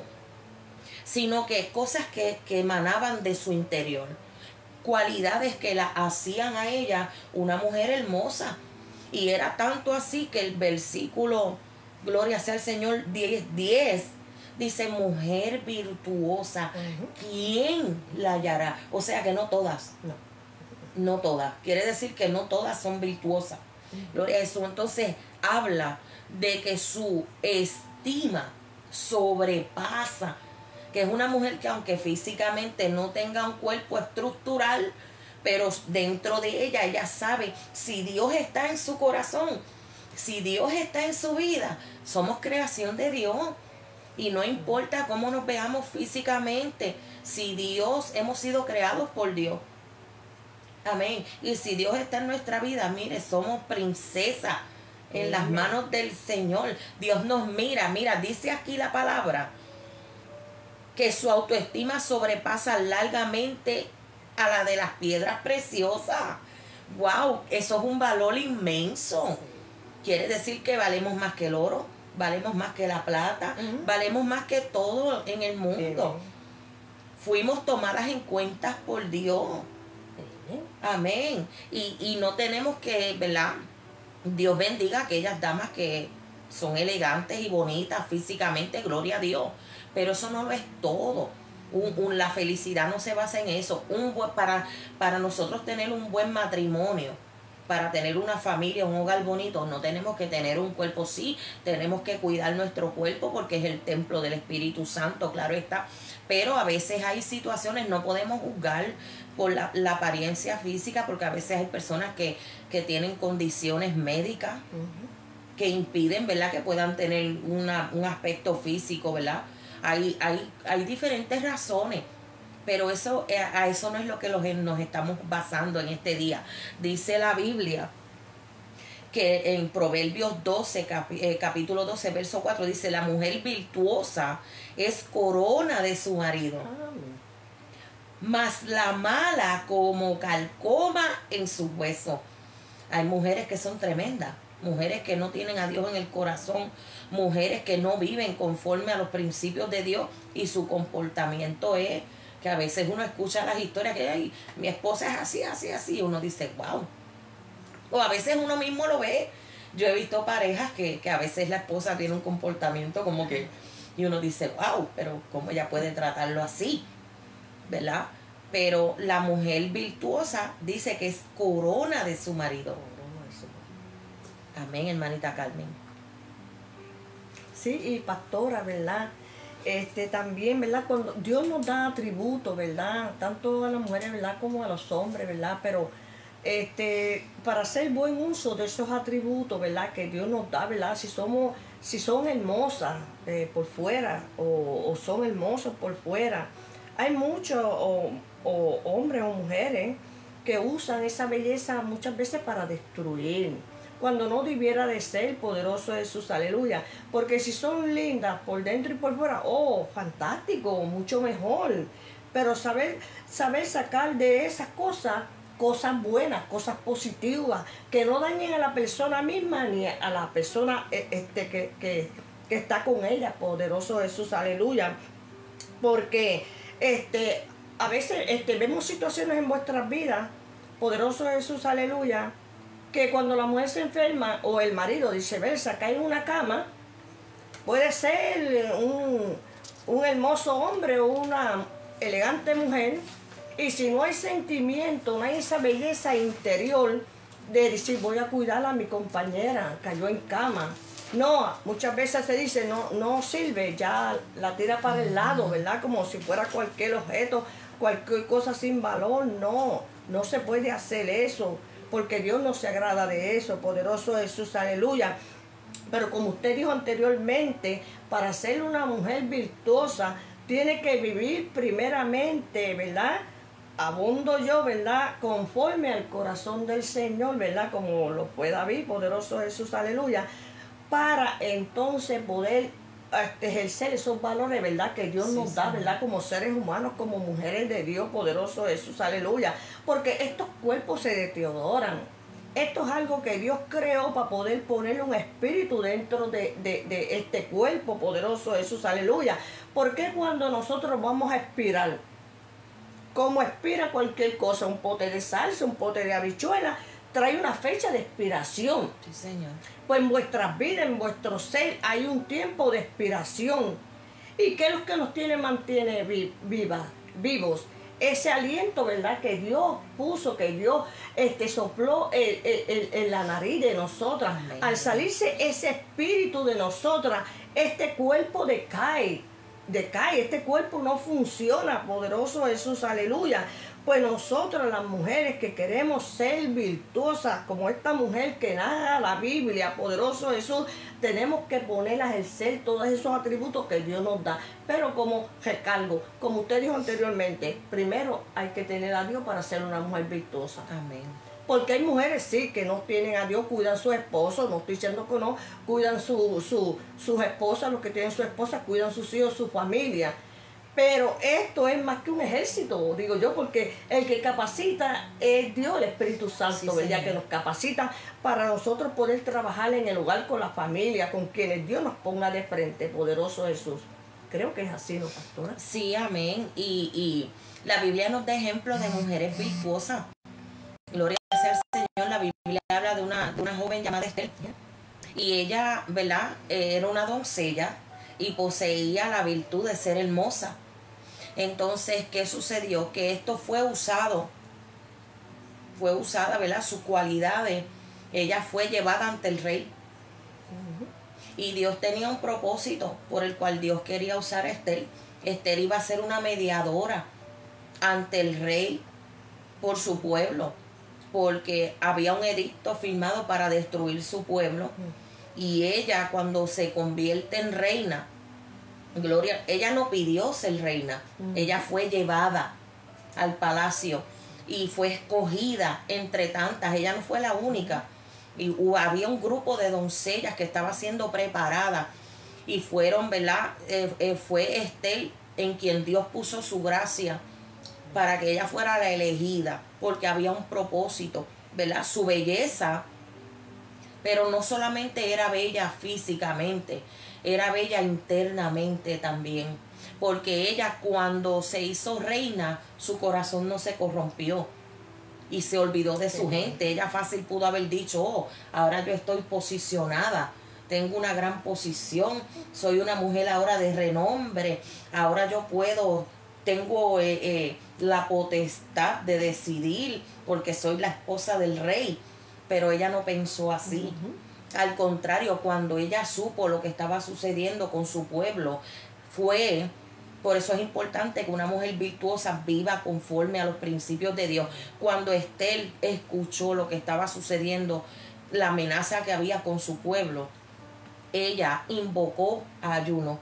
sino que cosas que, que emanaban de su interior, cualidades que la hacían a ella una mujer hermosa. Y era tanto así que el versículo, gloria sea al Señor, diez, diez, dice, mujer virtuosa, uh-huh. ¿Quién la hallará? O sea que no todas, no, no todas. Quiere decir que no todas son virtuosas. Uh-huh. Gloria a eso. Entonces habla de que su estima sobrepasa, que es una mujer que aunque físicamente no tenga un cuerpo estructural, pero dentro de ella, ella sabe, si Dios está en su corazón, si Dios está en su vida, somos creación de Dios. Y no importa cómo nos veamos físicamente, si Dios, hemos sido creados por Dios. Amén. Y si Dios está en nuestra vida, mire, somos princesas en las manos del Señor. Dios nos mira, mira, dice aquí la palabra, que su autoestima sobrepasa largamente a la de las piedras preciosas. ¡Wow! Eso es un valor inmenso. Quiere decir que valemos más que el oro, valemos más que la plata, uh-huh. valemos más que todo en el mundo. Uh-huh. Fuimos tomadas en cuenta por Dios. Uh-huh. Amén. Y, y no tenemos que, ¿verdad? Dios bendiga a aquellas damas que son elegantes y bonitas físicamente, gloria a Dios. Pero eso no lo es todo. Un, un, la felicidad no se basa en eso. Un buen, para, para nosotros tener un buen matrimonio, para tener una familia, un hogar bonito, no tenemos que tener un cuerpo, sí, tenemos que cuidar nuestro cuerpo porque es el templo del Espíritu Santo, claro está, pero a veces hay situaciones, no podemos juzgar por la, la apariencia física, porque a veces hay personas que, que tienen condiciones médicas uh-huh. que impiden, ¿verdad?, que puedan tener una, un aspecto físico, ¿verdad? Hay, hay, hay diferentes razones. Pero eso, a eso no es lo que nos estamos basando en este día. Dice la Biblia que en Proverbios doce, capítulo doce, verso cuatro, dice: la mujer virtuosa es corona de su marido, mas la mala como calcoma en sus huesos. Hay mujeres que son tremendas, mujeres que no tienen a Dios en el corazón, mujeres que no viven conforme a los principios de Dios y su comportamiento es... que a veces uno escucha las historias que ay, mi esposa es así, así, así, y uno dice, wow. O a veces uno mismo lo ve. Yo he visto parejas que, que a veces la esposa tiene un comportamiento como que, y uno dice, wow, pero ¿cómo ella puede tratarlo así? ¿Verdad? Pero la mujer virtuosa dice que es corona de su marido. Amén, hermanita Carmen. Sí, y pastora, ¿verdad? Este, también, ¿verdad? Cuando Dios nos da atributos, ¿verdad? Tanto a las mujeres, ¿verdad? Como a los hombres, ¿verdad? Pero este, para hacer buen uso de esos atributos, ¿verdad? Que Dios nos da, ¿verdad? Si somos, si son hermosas eh, por fuera o, o son hermosos por fuera, hay muchos o, o hombres o mujeres que usan esa belleza muchas veces para destruir, cuando no debiera de ser. Poderoso Jesús, aleluya. Porque si son lindas por dentro y por fuera, oh, fantástico, mucho mejor. Pero saber, saber sacar de esas cosas, cosas buenas, cosas positivas, que no dañen a la persona misma ni a la persona este, que, que, que está con ella. Poderoso Jesús, aleluya. Porque este, a veces este, vemos situaciones en vuestras vidas, poderoso Jesús, aleluya, que cuando la mujer se enferma o el marido viceversa cae en una cama, puede ser un, un hermoso hombre o una elegante mujer, y si no hay sentimiento, no hay esa belleza interior de decir voy a cuidar a mi compañera, cayó en cama. No, muchas veces se dice no, no sirve, ya la tira para el lado, ¿verdad? Como si fuera cualquier objeto, cualquier cosa sin valor. No, no se puede hacer eso, porque Dios no se agrada de eso. Poderoso Jesús, aleluya. Pero como usted dijo anteriormente, para ser una mujer virtuosa, tiene que vivir primeramente, ¿verdad? Abundo yo, ¿verdad? Conforme al corazón del Señor, ¿verdad? Como lo fue David, poderoso Jesús, aleluya. Para entonces poder este, ejercer esos valores, ¿verdad? Que Dios sí, nos da, sí, ¿verdad? Como seres humanos, como mujeres de Dios, poderoso Jesús, aleluya. Porque estos cuerpos se deterioran. Esto es algo que Dios creó para poder ponerle un espíritu dentro de, de, de este cuerpo, poderoso Jesús, aleluya. Porque cuando nosotros vamos a expirar, como expira cualquier cosa, un pote de salsa, un pote de habichuela, trae una fecha de expiración. Sí, Señor. Pues en vuestras vidas, en vuestro ser, hay un tiempo de expiración. ¿Y qué es lo que nos tiene, mantiene vi, viva, vivos? Ese aliento, ¿verdad? Que Dios puso, que Dios este, sopló en, en, en la nariz de nosotras. Amén. Al salirse ese espíritu de nosotras, este cuerpo decae. Decae, este cuerpo no funciona, poderoso Jesús, aleluya. Pues nosotros las mujeres que queremos ser virtuosas, como esta mujer que narra la Biblia, poderoso Jesús, tenemos que poner a ejercer todos esos atributos que Dios nos da. Pero como recargo, como usted dijo anteriormente, primero hay que tener a Dios para ser una mujer virtuosa. Amén. Porque hay mujeres, sí, que no tienen a Dios, cuidan a su esposo, no estoy diciendo que no, cuidan su, su, sus esposas, los que tienen su esposa, cuidan sus hijos, su familia. Pero esto es más que un ejército, digo yo, porque el que capacita es Dios, el Espíritu Santo, sí, ¿verdad? Que nos capacita para nosotros poder trabajar en el hogar con la familia, con quienes Dios nos ponga de frente, poderoso Jesús. Creo que es así, ¿no, pastora? Sí, amén. Y, y la Biblia nos da ejemplos de mujeres virtuosas. Gloria sea al Señor. La Biblia habla de una, de una joven llamada Esther. Y ella, ¿verdad? Era una doncella y poseía la virtud de ser hermosa. Entonces, ¿qué sucedió? Que esto fue usado fue usada, ¿verdad? Sus cualidades, ella fue llevada ante el rey. Y Dios tenía un propósito por el cual Dios quería usar a Esther. Esther iba a ser una mediadora ante el rey por su pueblo, porque había un edicto firmado para destruir su pueblo. Y ella, cuando se convierte en reina, Gloria, ella no pidió ser reina, ella fue llevada al palacio y fue escogida entre tantas. Ella no fue la única. Y hubo, había un grupo de doncellas que estaba siendo preparada y fueron, ¿verdad? Eh, eh, fue Esther en quien Dios puso su gracia para que ella fuera la elegida, porque había un propósito, ¿verdad? Su belleza, pero no solamente era bella físicamente, era bella internamente también, porque ella, cuando se hizo reina, su corazón no se corrompió y se olvidó de su gente. Ella fácil pudo haber dicho, oh, ahora yo estoy posicionada, tengo una gran posición, soy una mujer ahora de renombre, ahora yo puedo, tengo eh, eh, la potestad de decidir porque soy la esposa del rey. Pero ella no pensó así. Uh-huh. Al contrario, cuando ella supo lo que estaba sucediendo con su pueblo, fue... Por eso es importante que una mujer virtuosa viva conforme a los principios de Dios. Cuando Esther escuchó lo que estaba sucediendo, la amenaza que había con su pueblo, ella invocó a ayuno.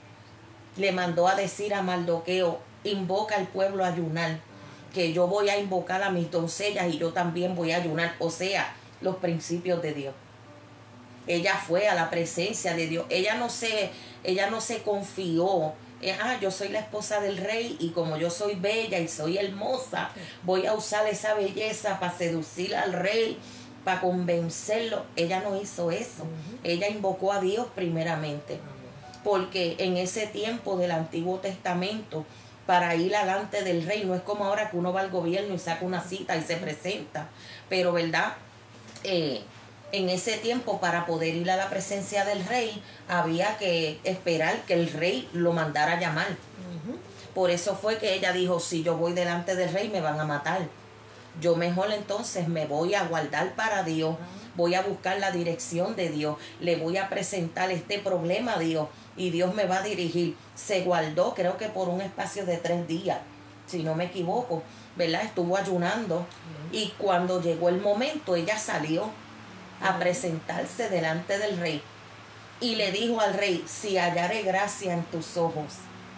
Le mandó a decir a Mardoqueo, invoca al pueblo a ayunar, que yo voy a invocar a mis doncellas y yo también voy a ayunar. O sea, los principios de Dios. Ella fue a la presencia de Dios. Ella no se, ella no se confió. Ah, yo soy la esposa del rey y como yo soy bella y soy hermosa, voy a usar esa belleza para seducir al rey, para convencerlo. Ella no hizo eso. Uh-huh. Ella invocó a Dios primeramente. Uh-huh. Porque en ese tiempo del Antiguo Testamento, para ir delante del rey, no es como ahora que uno va al gobierno y saca una cita y se presenta. Pero, ¿verdad? Eh, en ese tiempo, para poder ir a la presencia del rey, había que esperar que el rey lo mandara a llamar. Uh-huh. Por eso fue que ella dijo, si yo voy delante del rey me van a matar. Yo mejor entonces me voy a guardar para Dios, uh-huh. voy a buscar la dirección de Dios, le voy a presentar este problema a Dios y Dios me va a dirigir. Se guardó, creo que por un espacio de tres días, si no me equivoco, ¿verdad? Estuvo ayunando uh-huh. y cuando llegó el momento, ella salió a presentarse delante del rey y le dijo al rey, si hallaré gracia en tus ojos.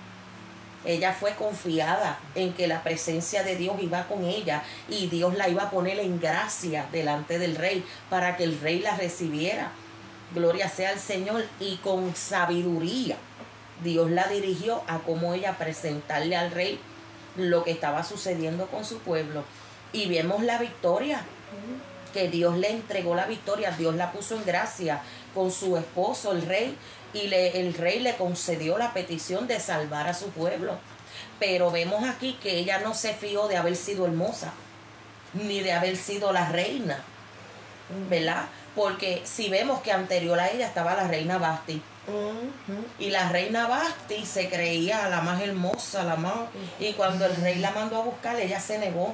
Ella fue confiada en que la presencia de Dios iba con ella y Dios la iba a poner en gracia delante del rey para que el rey la recibiera. Gloria sea al Señor. Y con sabiduría Dios la dirigió a cómo ella presentarle al rey lo que estaba sucediendo con su pueblo. Y vemos la victoria, que Dios le entregó la victoria. Dios la puso en gracia con su esposo, el rey, y le, el rey le concedió la petición de salvar a su pueblo. Pero vemos aquí que ella no se fió de haber sido hermosa, ni de haber sido la reina, ¿verdad? Porque si vemos que anterior a ella estaba la reina Basti, uh-huh. y la reina Basti se creía la más hermosa, la más... y cuando el rey la mandó a buscar, ella se negó,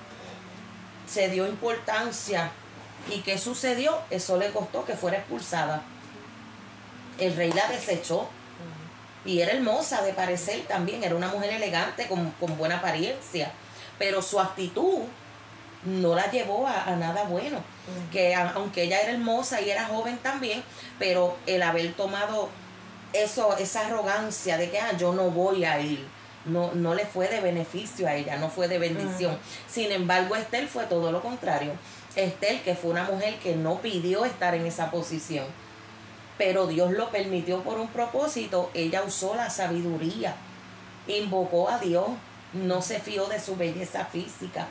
se dio importancia. ¿Y qué sucedió? Eso le costó que fuera expulsada. El rey la desechó. Y era hermosa de parecer también, era una mujer elegante, con, con buena apariencia, pero su actitud no la llevó a, a nada bueno. Uh-huh. Que a, aunque ella era hermosa y era joven también, pero el haber tomado eso, esa arrogancia de que ah, yo no voy a ir, no, no le fue de beneficio a ella, no fue de bendición. Uh-huh. Sin embargo, Esther fue todo lo contrario. Esther, que fue una mujer que no pidió estar en esa posición, pero Dios lo permitió por un propósito. Ella usó la sabiduría, invocó a Dios, no se fió de su belleza física.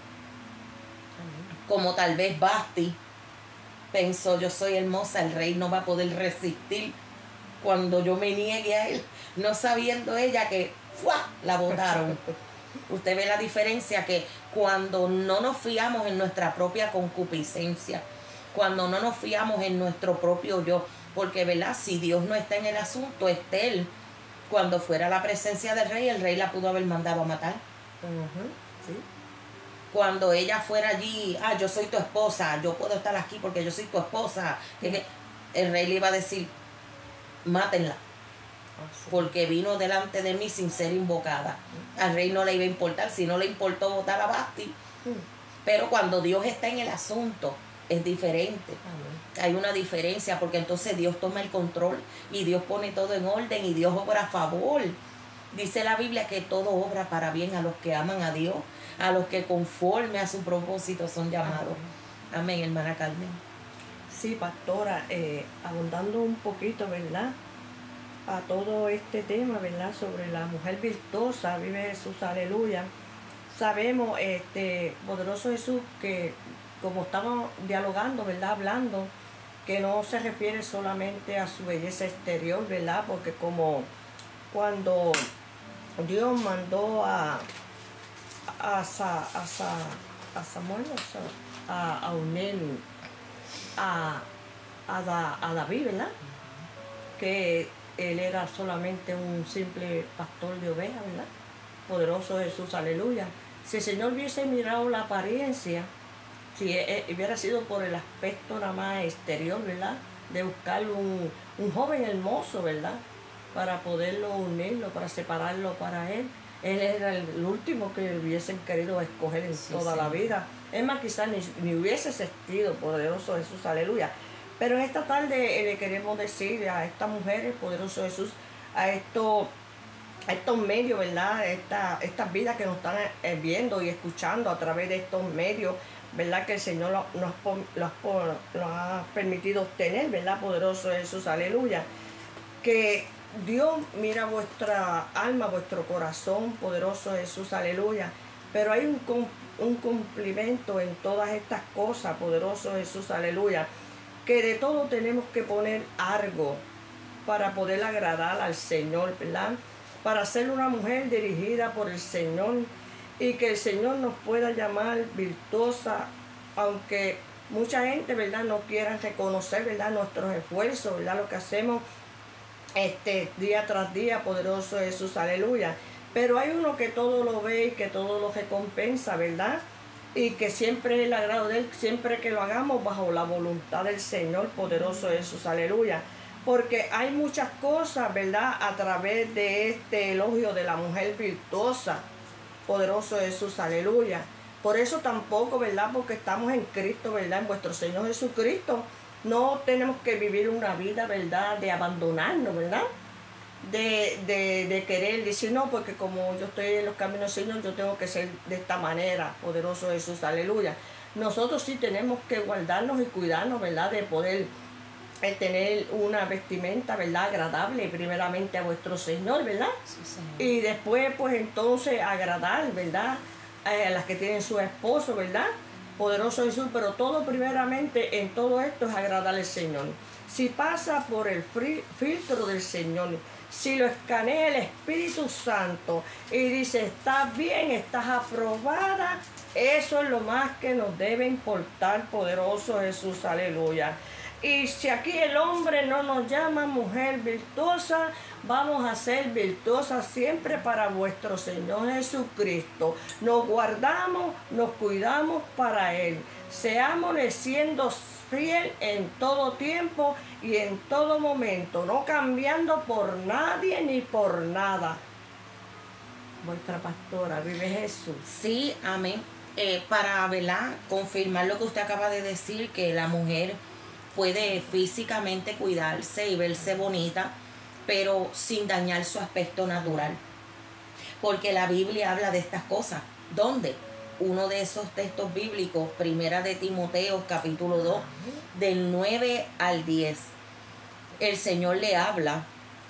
Como tal vez Basti pensó, yo soy hermosa, el rey no va a poder resistir cuando yo me niegue a él, no sabiendo ella que ¡fua!, la botaron. Usted ve la diferencia, que cuando no nos fiamos en nuestra propia concupiscencia, cuando no nos fiamos en nuestro propio yo, porque, ¿verdad?, si Dios no está en el asunto, Esther, cuando fuera a la presencia del rey, el rey la pudo haber mandado a matar. Uh-huh. ¿Sí? cuando ella fuera allí, ah, yo soy tu esposa, yo puedo estar aquí porque yo soy tu esposa, que, que el rey le iba a decir, mátenla, porque vino delante de mí sin ser invocada. Al rey no le iba a importar, si no le importó votar a Vasti. Pero cuando Dios está en el asunto, es diferente. Hay una diferencia, porque entonces Dios toma el control y Dios pone todo en orden y Dios obra a favor. Dice la Biblia que todo obra para bien a los que aman a Dios, a los que conforme a su propósito son llamados. Amén, Amén hermana Carmen. Sí, pastora, eh, abundando un poquito, ¿verdad?, a todo este tema, ¿verdad?, sobre la mujer virtuosa, vive Jesús, aleluya. Sabemos, este, poderoso Jesús, que como estamos dialogando, ¿verdad?, hablando, que no se refiere solamente a su belleza exterior, ¿verdad?, porque como cuando Dios mandó a, a, a, a, a Samuel, a, a unir a, a, da, a David, ¿verdad?, que él era solamente un simple pastor de ovejas, ¿verdad? Poderoso Jesús, aleluya. Si el Señor hubiese mirado la apariencia, si hubiera sido por el aspecto nada más exterior, ¿verdad?, de buscar un, un joven hermoso, ¿verdad?, para poderlo unirlo, para separarlo para él. Él era el último que hubiesen querido escoger en sí, toda sí. la vida. Es más, quizás ni, ni hubiese existido, poderoso Jesús, aleluya. Pero en esta tarde eh, le queremos decir a estas mujeres, poderoso Jesús, a estos, a estos medios, ¿verdad?, Esta, estas vidas que nos están eh, viendo y escuchando a través de estos medios, ¿verdad?, que el Señor nos lo, lo, lo, lo ha permitido obtener, ¿verdad?, poderoso Jesús, aleluya. Que Dios mira vuestra alma, vuestro corazón, poderoso Jesús, aleluya. Pero hay un, un cumplimiento en todas estas cosas, poderoso Jesús, aleluya. Que de todo tenemos que poner algo para poder agradar al Señor, ¿verdad?, para ser una mujer dirigida por el Señor y que el Señor nos pueda llamar virtuosa, aunque mucha gente, ¿verdad?, no quiera reconocer, ¿verdad?, nuestros esfuerzos, ¿verdad?, lo que hacemos este día tras día, poderoso Jesús, aleluya. Pero hay uno que todo lo ve y que todo lo recompensa, ¿verdad?, y que siempre es el agrado de Él, siempre que lo hagamos bajo la voluntad del Señor, poderoso Jesús, aleluya. Porque hay muchas cosas, ¿verdad?, a través de este elogio de la mujer virtuosa, poderoso Jesús, aleluya. Por eso tampoco, ¿verdad?, porque estamos en Cristo, ¿verdad?, en vuestro Señor Jesucristo, no tenemos que vivir una vida, ¿verdad?, de abandonarnos, ¿verdad?, De, de, de querer decir, no, porque como yo estoy en los caminos del Señor, yo tengo que ser de esta manera, poderoso Jesús, aleluya. Nosotros sí tenemos que guardarnos y cuidarnos, ¿verdad?, de poder eh, tener una vestimenta, ¿verdad?, agradable, primeramente a vuestro Señor, ¿verdad? Sí, Señor. Y después, pues entonces, agradar, ¿verdad?, a las que tienen su esposo, ¿verdad?, poderoso Jesús, pero todo primeramente en todo esto es agradar al Señor. Si pasa por el filtro del Señor, si lo escanea el Espíritu Santo y dice, estás bien, estás aprobada, eso es lo más que nos debe importar, poderoso Jesús, aleluya. Y si aquí el hombre no nos llama mujer virtuosa, vamos a ser virtuosas siempre para vuestro Señor Jesucristo. Nos guardamos, nos cuidamos para Él. Seámosle siendo fiel en todo tiempo y en todo momento, no cambiando por nadie ni por nada. Vuestra pastora, vive Jesús. Sí, amén. Eh, para, ¿verdad?, confirmar lo que usted acaba de decir, que la mujer puede físicamente cuidarse y verse bonita, pero sin dañar su aspecto natural. Porque la Biblia habla de estas cosas. ¿Dónde? Uno de esos textos bíblicos, Primera de Timoteo, capítulo dos, del nueve al diez. El Señor le habla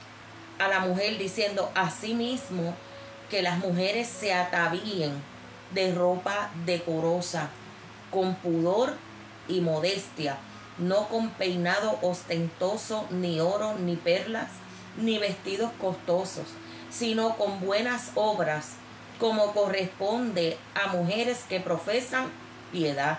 a la mujer diciendo, asimismo, que las mujeres se atavíen de ropa decorosa, con pudor y modestia, no con peinado ostentoso, ni oro, ni perlas, ni vestidos costosos, sino con buenas obras, como corresponde a mujeres que profesan piedad.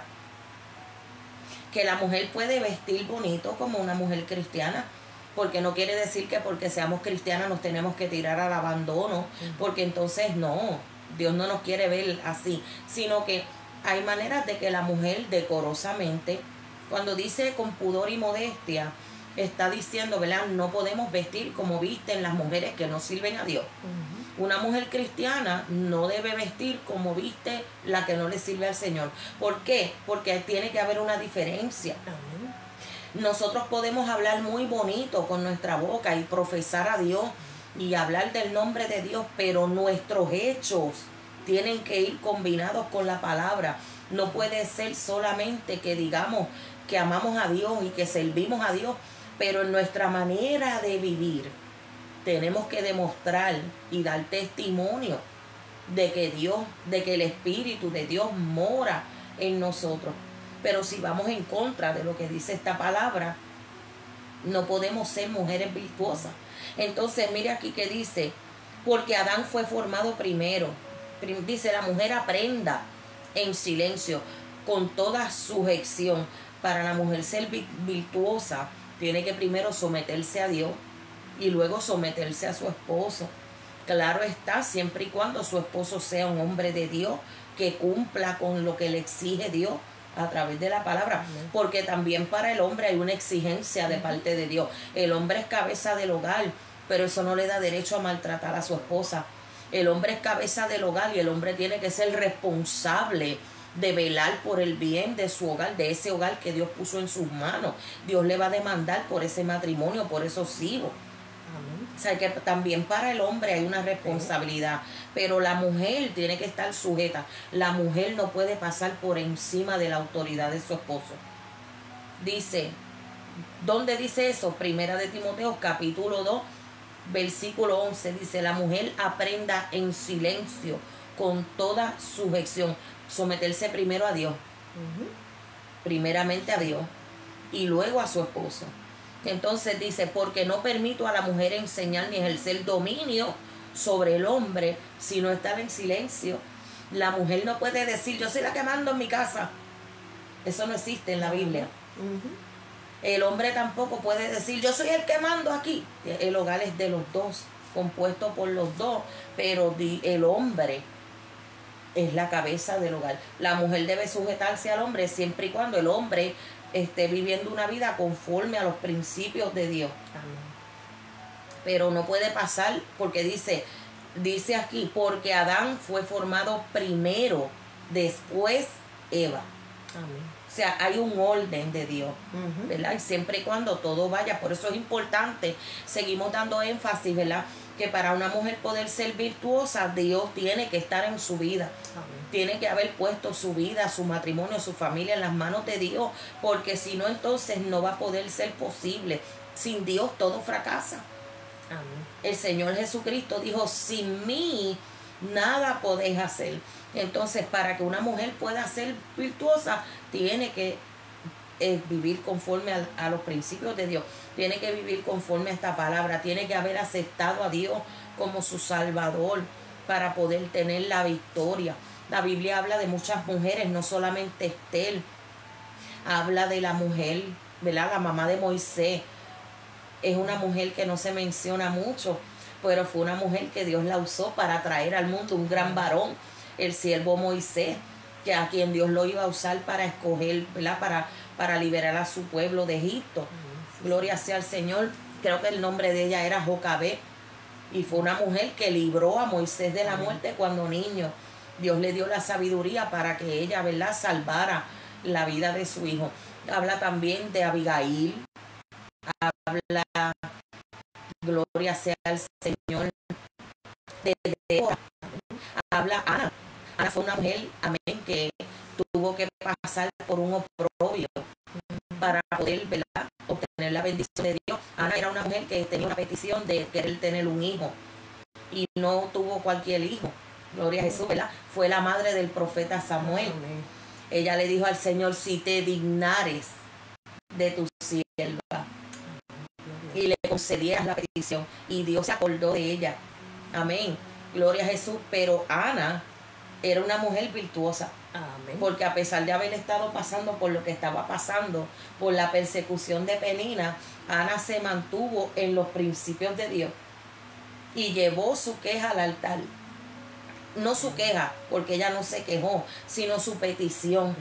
Que la mujer puede vestir bonito como una mujer cristiana, porque no quiere decir que porque seamos cristianas nos tenemos que tirar al abandono, porque entonces no, Dios no nos quiere ver así, sino que hay maneras de que la mujer decorosamente, cuando dice con pudor y modestia, está diciendo, ¿verdad? No podemos vestir como visten las mujeres que no sirven a Dios. Uh-huh. Una mujer cristiana no debe vestir como viste la que no le sirve al Señor. ¿Por qué? Porque tiene que haber una diferencia. Uh-huh. Nosotros podemos hablar muy bonito con nuestra boca y profesar a Dios y hablar del nombre de Dios, pero nuestros hechos tienen que ir combinados con la palabra. No puede ser solamente que digamos que amamos a Dios y que servimos a Dios, pero en nuestra manera de vivir tenemos que demostrar y dar testimonio de que Dios, de que el Espíritu de Dios mora en nosotros. Pero si vamos en contra de lo que dice esta palabra, no podemos ser mujeres virtuosas. Entonces, mire aquí que dice, porque Adán fue formado primero. Dice, la mujer aprenda en silencio, con toda sujeción. Para la mujer ser virtuosa, tiene que primero someterse a Dios y luego someterse a su esposo. Claro está, siempre y cuando su esposo sea un hombre de Dios, que cumpla con lo que le exige Dios a través de la palabra. Porque también para el hombre hay una exigencia de parte de Dios. El hombre es cabeza del hogar, pero eso no le da derecho a maltratar a su esposa. El hombre es cabeza del hogar y el hombre tiene que ser responsable de velar por el bien de su hogar, de ese hogar que Dios puso en sus manos. Dios le va a demandar por ese matrimonio, por esos hijos. Amén. O sea que también para el hombre hay una responsabilidad, pero la mujer tiene que estar sujeta. La mujer no puede pasar por encima de la autoridad de su esposo. Dice, ¿dónde dice eso? Primera de Timoteo, capítulo dos, versículo once, dice, la mujer aprenda en silencio, con toda sujeción. Someterse primero a Dios, uh-huh. primeramente a Dios y luego a su esposo. Entonces dice, porque no permito a la mujer enseñar ni ejercer dominio sobre el hombre, sino estar en silencio. La mujer no puede decir, yo soy la que mando en mi casa. Eso no existe en la Biblia. Uh-huh. El hombre tampoco puede decir, yo soy el que mando aquí. El hogar es de los dos, compuesto por los dos, pero el hombre es la cabeza del hogar. La mujer debe sujetarse al hombre siempre y cuando el hombre esté viviendo una vida conforme a los principios de Dios. Amén. Pero no puede pasar, porque dice, dice aquí, porque Adán fue formado primero, después Eva. Amén. O sea, hay un orden de Dios, uh-huh. ¿verdad? Y siempre y cuando todo vaya, por eso es importante, seguimos dando énfasis, ¿verdad? Que para una mujer poder ser virtuosa, Dios tiene que estar en su vida. Amén. Tiene que haber puesto su vida, su matrimonio, su familia en las manos de Dios, porque si no, entonces no va a poder ser posible. Sin Dios todo fracasa. Amén. El Señor Jesucristo dijo, sin mí nada podéis hacer. Entonces, para que una mujer pueda ser virtuosa, tiene que eh, vivir conforme a, a los principios de Dios. Tiene que vivir conforme a esta palabra. Tiene que haber aceptado a Dios como su Salvador para poder tener la victoria. La Biblia habla de muchas mujeres, no solamente Esther. Habla de la mujer, ¿verdad? La mamá de Moisés. Es una mujer que no se menciona mucho, pero fue una mujer que Dios la usó para traer al mundo un gran varón, el siervo Moisés, que a quien Dios lo iba a usar para escoger, ¿verdad? Para, para liberar a su pueblo de Egipto. Gloria sea al Señor. Creo que el nombre de ella era Jocabed, y fue una mujer que libró a Moisés de la muerte cuando niño. Dios le dio la sabiduría para que ella, ¿verdad?, salvara la vida de su hijo. Habla también de Abigail. Habla, gloria sea al Señor, de Débora. Habla Ana. Ana fue una mujer, amén, que tuvo que pasar por un oprobio para poder, ¿verdad?, obtener la bendición de Dios. Ana era una mujer que tenía una petición de querer tener un hijo y no tuvo cualquier hijo. Gloria a Jesús, ¿verdad? Fue la madre del profeta Samuel. Amén. Ella le dijo al Señor, si te dignares de tu sierva, y le concedieras la petición, y Dios se acordó de ella. Amén. Gloria a Jesús. Pero Ana era una mujer virtuosa. Amén. Porque a pesar de haber estado pasando por lo que estaba pasando, por la persecución de Penina, Ana se mantuvo en los principios de Dios y llevó su queja al altar. no su queja, porque ella no se quejó, sino su petición.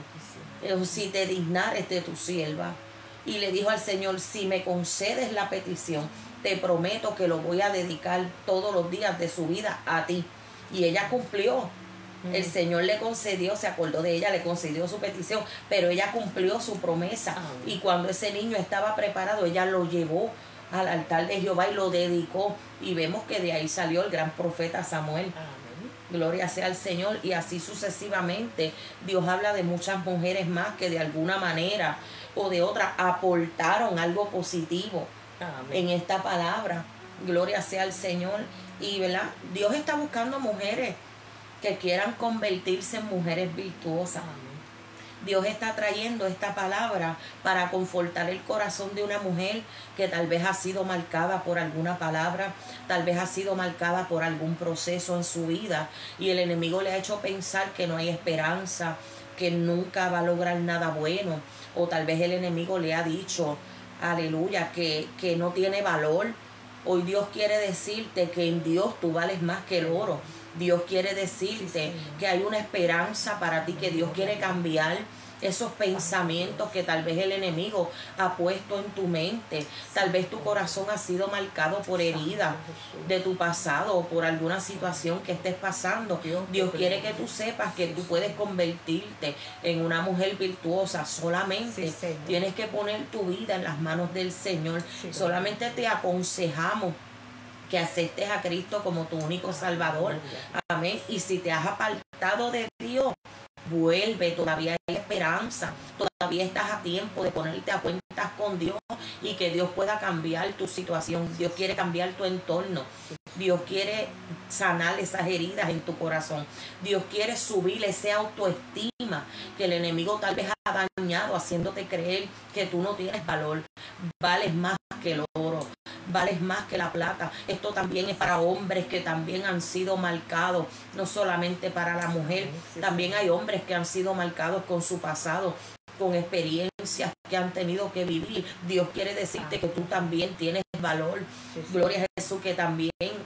Si te dignares de tu sierva. Y le dijo al Señor, si me concedes la petición, te prometo que lo voy a dedicar todos los días de su vida a ti. Y ella cumplió. Mm. El Señor le concedió, se acordó de ella, le concedió su petición, pero ella cumplió su promesa. Ah, y cuando ese niño estaba preparado, ella lo llevó al altar de Jehová y lo dedicó. Y vemos que de ahí salió el gran profeta Samuel. Ah. Gloria sea al Señor. Y así sucesivamente Dios habla de muchas mujeres más que de alguna manera o de otra aportaron algo positivo. Amén. En esta palabra. Gloria sea al Señor. Y ¿verdad? Dios está buscando mujeres que quieran convertirse en mujeres virtuosas. Amén. Dios está trayendo esta palabra para confortar el corazón de una mujer que tal vez ha sido marcada por alguna palabra, tal vez ha sido marcada por algún proceso en su vida y el enemigo le ha hecho pensar que no hay esperanza, que nunca va a lograr nada bueno, o tal vez el enemigo le ha dicho, aleluya, que, que no tiene valor. Hoy Dios quiere decirte que en Dios tú vales más que el oro. Dios quiere decirte sí, sí. que hay una esperanza para ti, que Dios quiere cambiar esos pensamientos que tal vez el enemigo ha puesto en tu mente. Tal vez tu corazón ha sido marcado por heridas de tu pasado o por alguna situación que estés pasando. Dios quiere que tú sepas que tú puedes convertirte en una mujer virtuosa. Solamente sí, tienes que poner tu vida en las manos del Señor. Sí, solamente te aconsejamos que aceptes a Cristo como tu único Salvador. Amén. Y si te has apartado de Dios, vuelve, todavía hay esperanza, todavía estás a tiempo de ponerte a cuentas con Dios y que Dios pueda cambiar tu situación. Dios quiere cambiar tu entorno. Dios quiere sanar esas heridas en tu corazón. Dios quiere subir esa autoestima que el enemigo tal vez ha dañado, haciéndote creer que tú no tienes valor. Vales más que el oro. Vales más que la plata. Esto también es para hombres que también han sido marcados, no solamente para la mujer, también hay hombres que han sido marcados con su pasado, con experiencias que han tenido que vivir. Dios quiere decirte que tú también tienes valor. Gloria a Jesús, que también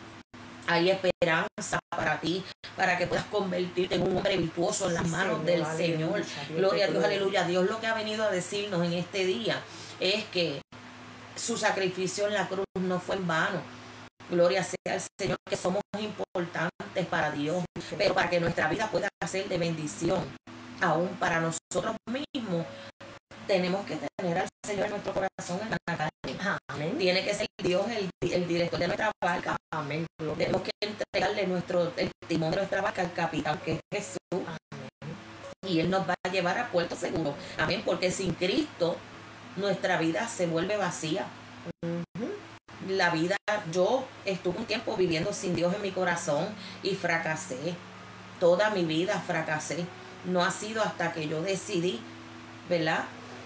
hay esperanza para ti, para que puedas convertirte en un hombre virtuoso en las manos del Señor. Gloria a Dios, aleluya. Dios lo que ha venido a decirnos en este día es que su sacrificio en la cruz no fue en vano. Gloria sea al Señor, que somos importantes para Dios, pero para que nuestra vida pueda ser de bendición, aún para nosotros mismos, tenemos que tener al Señor en nuestro corazón, en la carne. Amén. Tiene que ser Dios el, el director de nuestra barca. Amén. Tenemos que entregarle nuestro, el timón de nuestra barca al capitán, que es Jesús. Amén. Y Él nos va a llevar a puerto seguro. Amén. Porque sin Cristo nuestra vida se vuelve vacía. Uh-huh. La vida, yo estuve un tiempo viviendo sin Dios en mi corazón y fracasé. Toda mi vida fracasé. No ha sido hasta que yo decidí, ¿verdad?,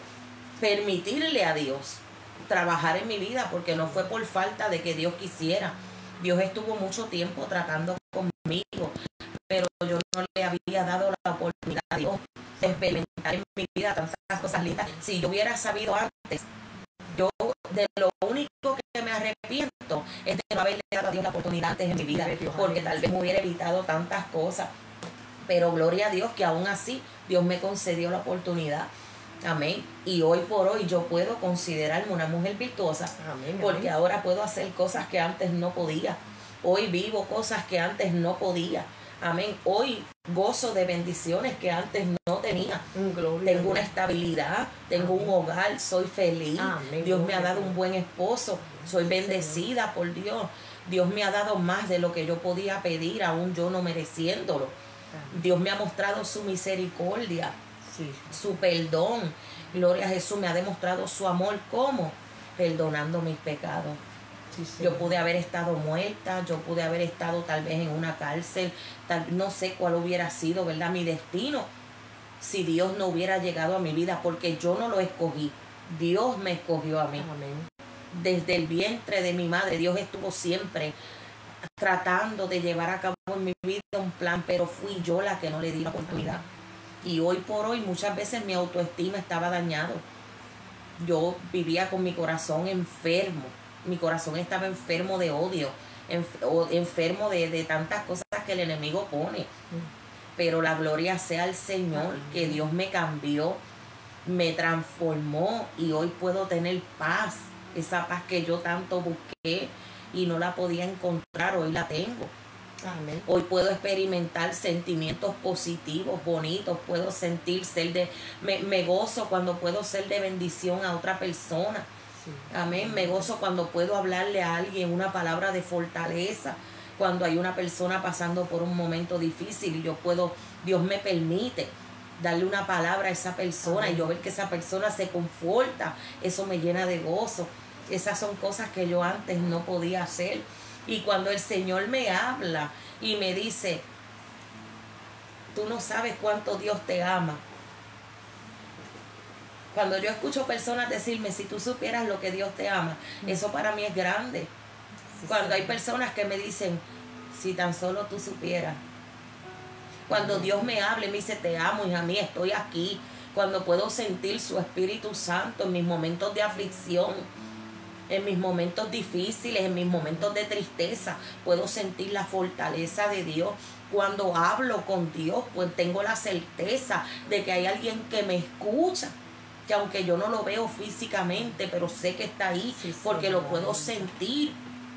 permitirle a Dios trabajar en mi vida, porque no fue por falta de que Dios quisiera. Dios estuvo mucho tiempo tratando conmigo, pero yo no le había dado la oportunidad a Dios de experimentar en mi vida tantas cosas lindas. Si yo hubiera sabido antes, yo de lo único que me arrepiento es de no haberle dado a Dios la oportunidad antes en mi vida, porque tal vez me hubiera evitado tantas cosas. Pero gloria a Dios que aún así Dios me concedió la oportunidad. Amén. Y hoy por hoy yo puedo considerarme una mujer virtuosa. Amén, porque amén. Ahora puedo hacer cosas que antes no podía. Hoy vivo cosas que antes no podía. Amén. Hoy gozo de bendiciones que antes no tenía. Gloria, tengo una estabilidad, tengo amén. Un hogar, soy feliz. Amén. Dios me ha dado un buen esposo. Soy bendecida por Dios. Dios me ha dado más de lo que yo podía pedir, aún yo no mereciéndolo. Amén. Dios me ha mostrado su misericordia. Sí. Su perdón. Gloria a Jesús, me ha demostrado su amor. ¿Cómo? Perdonando mis pecados. Sí, sí. Yo pude haber estado muerta, yo pude haber estado tal vez en una cárcel, tal, no sé cuál hubiera sido, ¿verdad?, mi destino, si Dios no hubiera llegado a mi vida, porque yo no lo escogí, Dios me escogió a mí. Amén. Desde el vientre de mi madre, Dios estuvo siempre tratando de llevar a cabo en mi vida un plan, pero fui yo la que no le di la oportunidad. Y hoy por hoy muchas veces mi autoestima estaba dañado. Yo vivía con mi corazón enfermo. Mi corazón estaba enfermo de odio. enf- o enfermo de, de tantas cosas que el enemigo pone. Pero la gloria sea al Señor, que Dios me cambió, me transformó y hoy puedo tener paz. Esa paz que yo tanto busqué y no la podía encontrar, hoy la tengo. Amén. Hoy puedo experimentar sentimientos positivos, bonitos, puedo sentir ser de, me, me gozo cuando puedo ser de bendición a otra persona. Sí. Amén. Me gozo cuando puedo hablarle a alguien una palabra de fortaleza, cuando hay una persona pasando por un momento difícil y yo puedo, Dios me permite darle una palabra a esa persona. Amén. Y yo ver que esa persona se conforta, eso me llena de gozo. Esas son cosas que yo antes no podía hacer. Y cuando el Señor me habla y me dice, tú no sabes cuánto Dios te ama. Cuando yo escucho personas decirme, si tú supieras lo que Dios te ama, eso para mí es grande. Sí, cuando sí. Hay personas que me dicen, si tan solo tú supieras. Cuando sí. Dios me habla y me dice, te amo, hija mía, estoy aquí. Cuando puedo sentir su Espíritu Santo en mis momentos de aflicción, en mis momentos difíciles, en mis momentos de tristeza, puedo sentir la fortaleza de Dios. Cuando hablo con Dios, pues tengo la certeza de que hay alguien que me escucha, que aunque yo no lo veo físicamente, pero sé que está ahí, sí, porque sí, lo puedo sentir.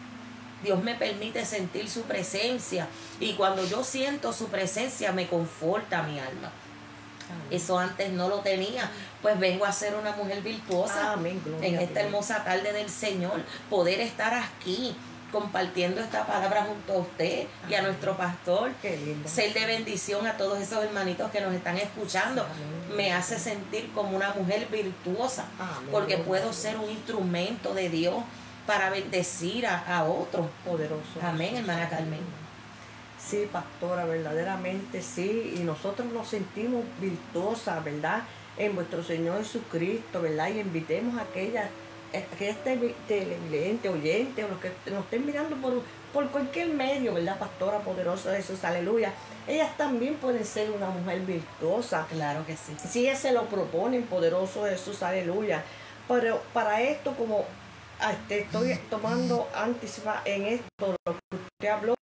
Dios me permite sentir su presencia, y cuando yo siento su presencia me conforta mi alma. Amén. Eso antes no lo tenía. Pues vengo a ser una mujer virtuosa. Amén. En esta hermosa tarde del Señor, poder estar aquí compartiendo esta palabra junto a usted. Amén. Y a nuestro pastor. Qué lindo. Ser de bendición a todos esos hermanitos que nos están escuchando. Amén. Me hace sentir como una mujer virtuosa. Amén. Porque puedo ser un instrumento de Dios para bendecir a, a otros. Poderoso. Amén, hermana Carmen. Sí, pastora, verdaderamente sí, y nosotros nos sentimos virtuosas, ¿verdad? En vuestro Señor Jesucristo, ¿verdad? Y invitemos a aquellas, aquellas televidentes, oyentes, o los que nos estén mirando por, por cualquier medio, ¿verdad, pastora poderosa Jesús? Aleluya. Ellas también pueden ser una mujer virtuosa. Claro que sí. Si ellas se lo proponen, poderoso Jesús, aleluya. Pero para esto, como este, estoy tomando antes en esto, lo que usted habló,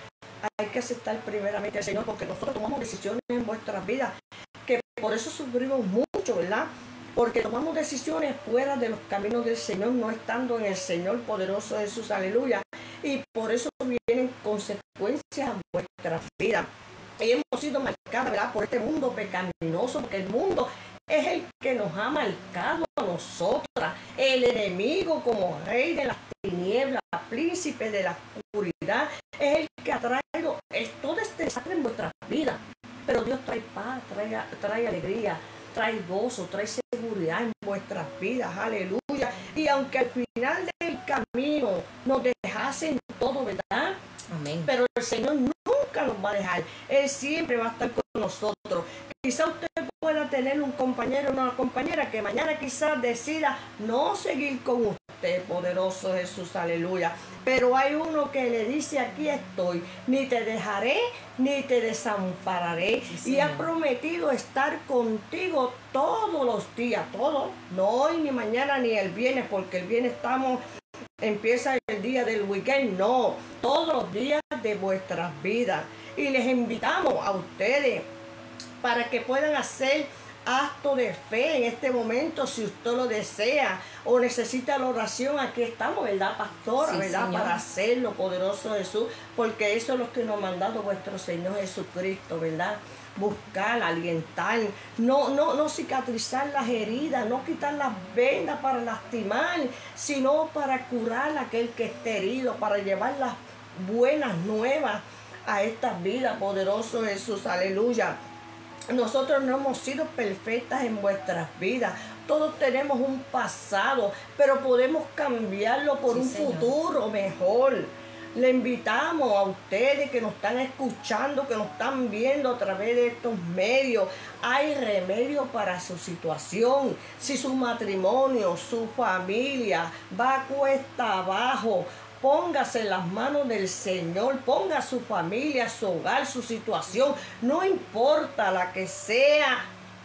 hay que aceptar primeramente al Señor, porque nosotros tomamos decisiones en vuestras vidas, que por eso sufrimos mucho, ¿verdad? Porque tomamos decisiones fuera de los caminos del Señor, no estando en el Señor poderoso Jesús, aleluya. Y por eso vienen consecuencias a vuestras vidas. Y hemos sido marcadas, ¿verdad?, por este mundo pecaminoso, porque el mundo es el que nos ha marcado a nosotras. El enemigo, como rey de las tinieblas, príncipe de la oscuridad, es el que ha traído todo este desastre en vuestras vidas. Pero Dios trae paz, trae, trae alegría, trae gozo, trae seguridad en vuestras vidas. Aleluya. Y aunque al final del camino nos dejasen todo, ¿verdad? Amén. Pero el Señor nunca nos va a dejar. Él siempre va a estar con nosotros. Quizá usted pueda tener un compañero o una compañera que mañana quizás decida no seguir con usted, poderoso Jesús, aleluya. Pero hay uno que le dice, aquí estoy, ni te dejaré, ni te desampararé. Sí, y ha prometido estar contigo todos los días, todos, no hoy, ni mañana, ni el viernes, porque el viernes estamos... empieza el día del weekend, no, todos los días de vuestras vidas. Y les invitamos a ustedes para que puedan hacer acto de fe en este momento, si usted lo desea o necesita la oración. Aquí estamos, ¿verdad, pastora? Sí, ¿verdad? Señor. Para hacerlo, poderoso Jesús, porque eso es lo que nos ha mandado vuestro Señor Jesucristo, ¿verdad? Buscar, alientar, no, no, no cicatrizar las heridas, no quitar las vendas para lastimar, sino para curar a aquel que esté herido, para llevar las buenas nuevas a estas vidas, poderoso Jesús, aleluya. Nosotros no hemos sido perfectas en vuestras vidas. Todos tenemos un pasado, pero podemos cambiarlo por sí, un Señor. Futuro mejor. Le invitamos a ustedes que nos están escuchando, que nos están viendo a través de estos medios. Hay remedio para su situación. Si su matrimonio, su familia va cuesta abajo, póngase en las manos del Señor, ponga a su familia, su hogar, su situación, no importa la que sea,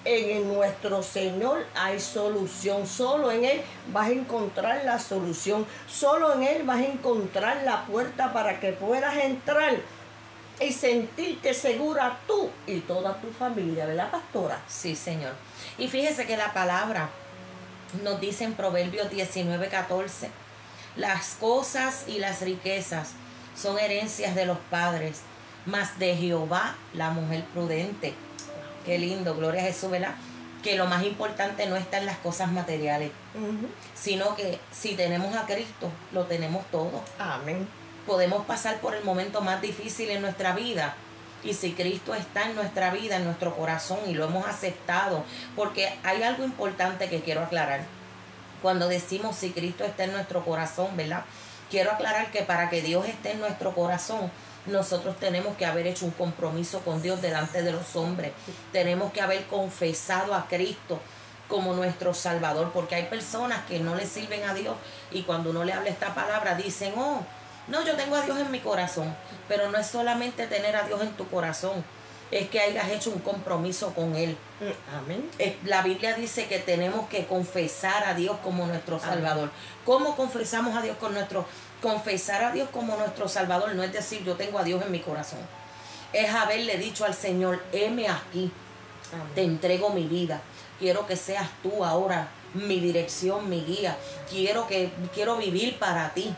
En nuestro Señor hay solución. Solo en Él vas a encontrar la solución. Solo en Él vas a encontrar la puerta para que puedas entrar y sentirte segura tú y toda tu familia, ¿verdad, pastora? Sí, Señor. Y fíjese que la palabra nos dice en Proverbios diecinueve, catorce, las cosas y las riquezas son herencias de los padres, mas de Jehová la mujer prudente. Qué lindo, gloria a Jesús, ¿verdad? Que lo más importante no está en las cosas materiales, uh-huh. sino que si tenemos a Cristo, lo tenemos todo. Amén. Podemos pasar por el momento más difícil en nuestra vida, y si Cristo está en nuestra vida, en nuestro corazón, y lo hemos aceptado, porque hay algo importante que quiero aclarar. Cuando decimos si Cristo está en nuestro corazón, ¿verdad? Quiero aclarar que para que Dios esté en nuestro corazón, nosotros tenemos que haber hecho un compromiso con Dios delante de los hombres. Tenemos que haber confesado a Cristo como nuestro Salvador, porque hay personas que no le sirven a Dios, y cuando uno le habla esta palabra dicen, oh, no, yo tengo a Dios en mi corazón. Pero no es solamente tener a Dios en tu corazón, es que hayas hecho un compromiso con Él. Amén. La Biblia dice que tenemos que confesar a Dios como nuestro Salvador. Amén. ¿Cómo confesamos a Dios con nuestro? Confesar a Dios como nuestro Salvador no es decir yo tengo a Dios en mi corazón. Es haberle dicho al Señor, heme aquí, amén. Te entrego mi vida. Quiero que seas tú ahora mi dirección, mi guía. Quiero que quiero vivir para ti.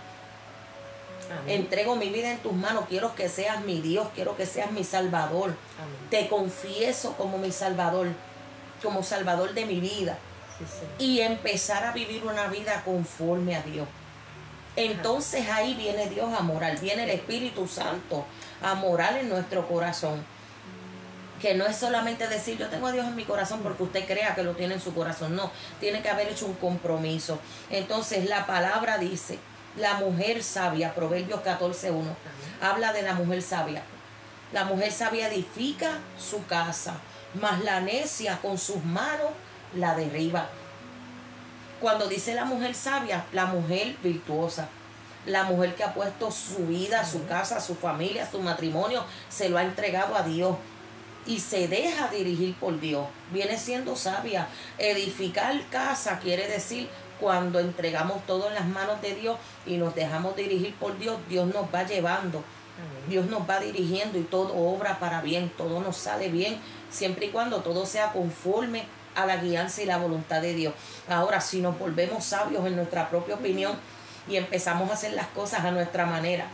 Amén. Entrego mi vida en tus manos. Quiero que seas mi Dios. Quiero que seas mi Salvador. Amén. Te confieso como mi Salvador, como Salvador de mi vida. Sí, sí. Y empezar a vivir una vida conforme a Dios. Entonces ahí viene Dios a morar. Viene el Espíritu Santo a morar en nuestro corazón. Que no es solamente decir yo tengo a Dios en mi corazón porque usted crea que lo tiene en su corazón. No, tiene que haber hecho un compromiso. Entonces la palabra dice, la mujer sabia, Proverbios catorce, uno, habla de la mujer sabia. La mujer sabia edifica su casa, mas la necia con sus manos la derriba. Cuando dice la mujer sabia, la mujer virtuosa, la mujer que ha puesto su vida, su casa, su familia, su matrimonio, se lo ha entregado a Dios y se deja dirigir por Dios, viene siendo sabia. Edificar casa quiere decir cuando entregamos todo en las manos de Dios y nos dejamos dirigir por Dios, Dios nos va llevando, amén. Dios nos va dirigiendo y todo obra para bien, todo nos sale bien, siempre y cuando todo sea conforme a la guianza y la voluntad de Dios. Ahora, si nos volvemos sabios en nuestra propia opinión y empezamos a hacer las cosas a nuestra manera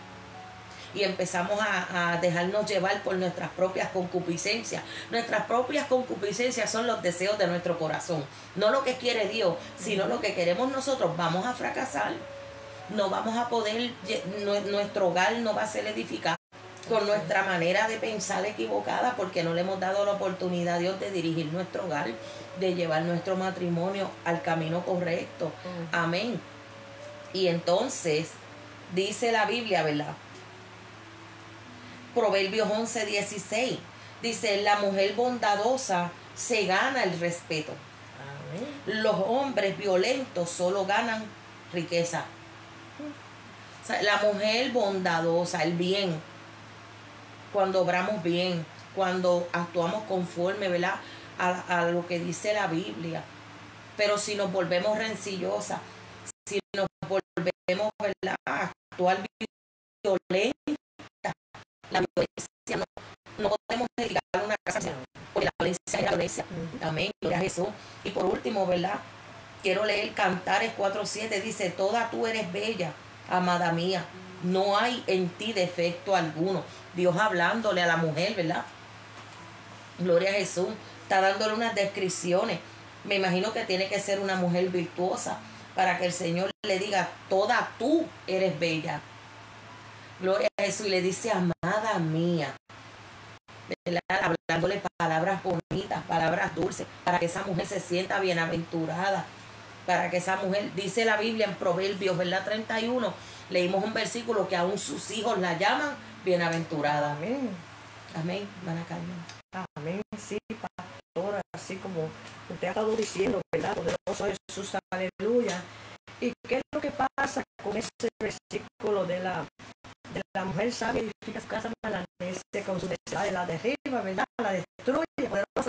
y empezamos a, a dejarnos llevar por nuestras propias concupiscencias, nuestras propias concupiscencias son los deseos de nuestro corazón, no lo que quiere Dios, sino lo que queremos nosotros, vamos a fracasar, no vamos a poder, nuestro hogar no va a ser edificado con nuestra manera de pensar equivocada, porque no le hemos dado la oportunidad a Dios de dirigir nuestro hogar, de llevar nuestro matrimonio al camino correcto. Uh-huh. Amén. Y entonces, dice la Biblia, ¿verdad? Proverbios once, dieciséis, dice, la mujer bondadosa se gana el respeto. Amén. Los hombres violentos solo ganan riqueza. O sea, la mujer bondadosa, el bien, cuando obramos bien, cuando actuamos conforme, ¿verdad?, a, a lo que dice la Biblia. Pero si nos volvemos rencillosas, si nos volvemos, ¿verdad?, a actuar violenta, la violencia, no, no podemos dedicar una casa, porque la violencia es la violencia. Amén, gloria a Jesús. Y por último, ¿verdad?, quiero leer Cantares cuatro siete, dice, toda tú eres bella, amada mía, no hay en ti defecto alguno. Dios hablándole a la mujer, ¿verdad? Gloria a Jesús. Está dándole unas descripciones. Me imagino que tiene que ser una mujer virtuosa para que el Señor le diga, toda tú eres bella. Gloria a Jesús. Y le dice, amada mía, ¿verdad?, hablándole palabras bonitas, palabras dulces, para que esa mujer se sienta bienaventurada. Para que esa mujer, dice la Biblia en Proverbios, ¿verdad?, treinta y uno, leímos un versículo que aún sus hijos la llaman bienaventurada. Amén. Amén, hermana Carmen. Amén, sí, pastora, así como usted ha estado diciendo, ¿verdad? Poderoso Jesús, aleluya. ¿Y qué es lo que pasa con ese versículo de la, de la mujer sabia edifica su casa, la necia con su necesidad, la derriba, ¿verdad? La destruye, poderoso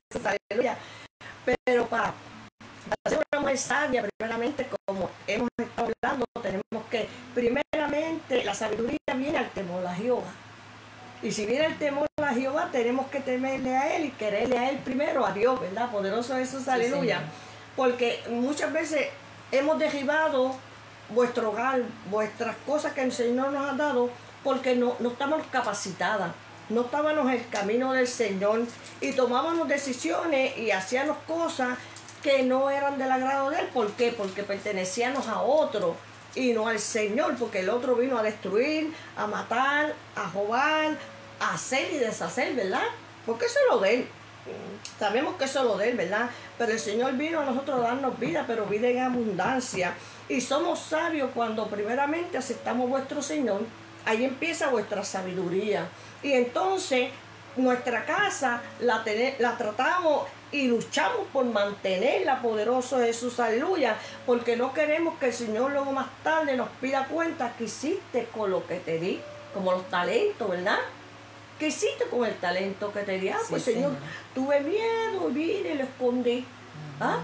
Jesús, aleluya. Pero para, para ser una mujer sabia, primeramente, como hemos estado hablando, tenemos que, primeramente, la sabiduría viene al temor a Jehová. Y si viene el temor a Jehová, tenemos que temerle a Él y quererle a Él primero, a Dios, ¿verdad? Poderoso Jesús, aleluya. Sí, porque muchas veces hemos derribado vuestro hogar, vuestras cosas que el Señor nos ha dado, porque no, no estábamos capacitadas, no estábamos en el camino del Señor y tomábamos decisiones y hacíamos cosas que no eran del agrado de Él. ¿Por qué? Porque pertenecíamos a otro y no al Señor, porque el otro vino a destruir, a matar, a robar, a hacer y deshacer, ¿verdad? Porque eso es lo de Él. Sabemos que eso es lo de Él, ¿verdad? Pero el Señor vino a nosotros a darnos vida, pero vida en abundancia. Y somos sabios cuando primeramente aceptamos vuestro Señor. Ahí empieza vuestra sabiduría. Y entonces nuestra casa la, ten, la tratamos y luchamos por mantenerla, poderoso Jesús, aleluya, porque no queremos que el Señor luego más tarde nos pida cuenta que hiciste con lo que te di, como los talentos, ¿verdad? ¿Qué hiciste con el talento que te di? Ah, pues sí, Señor, Señor, tuve miedo, vine y lo escondí. Uh-huh. ¿Ah?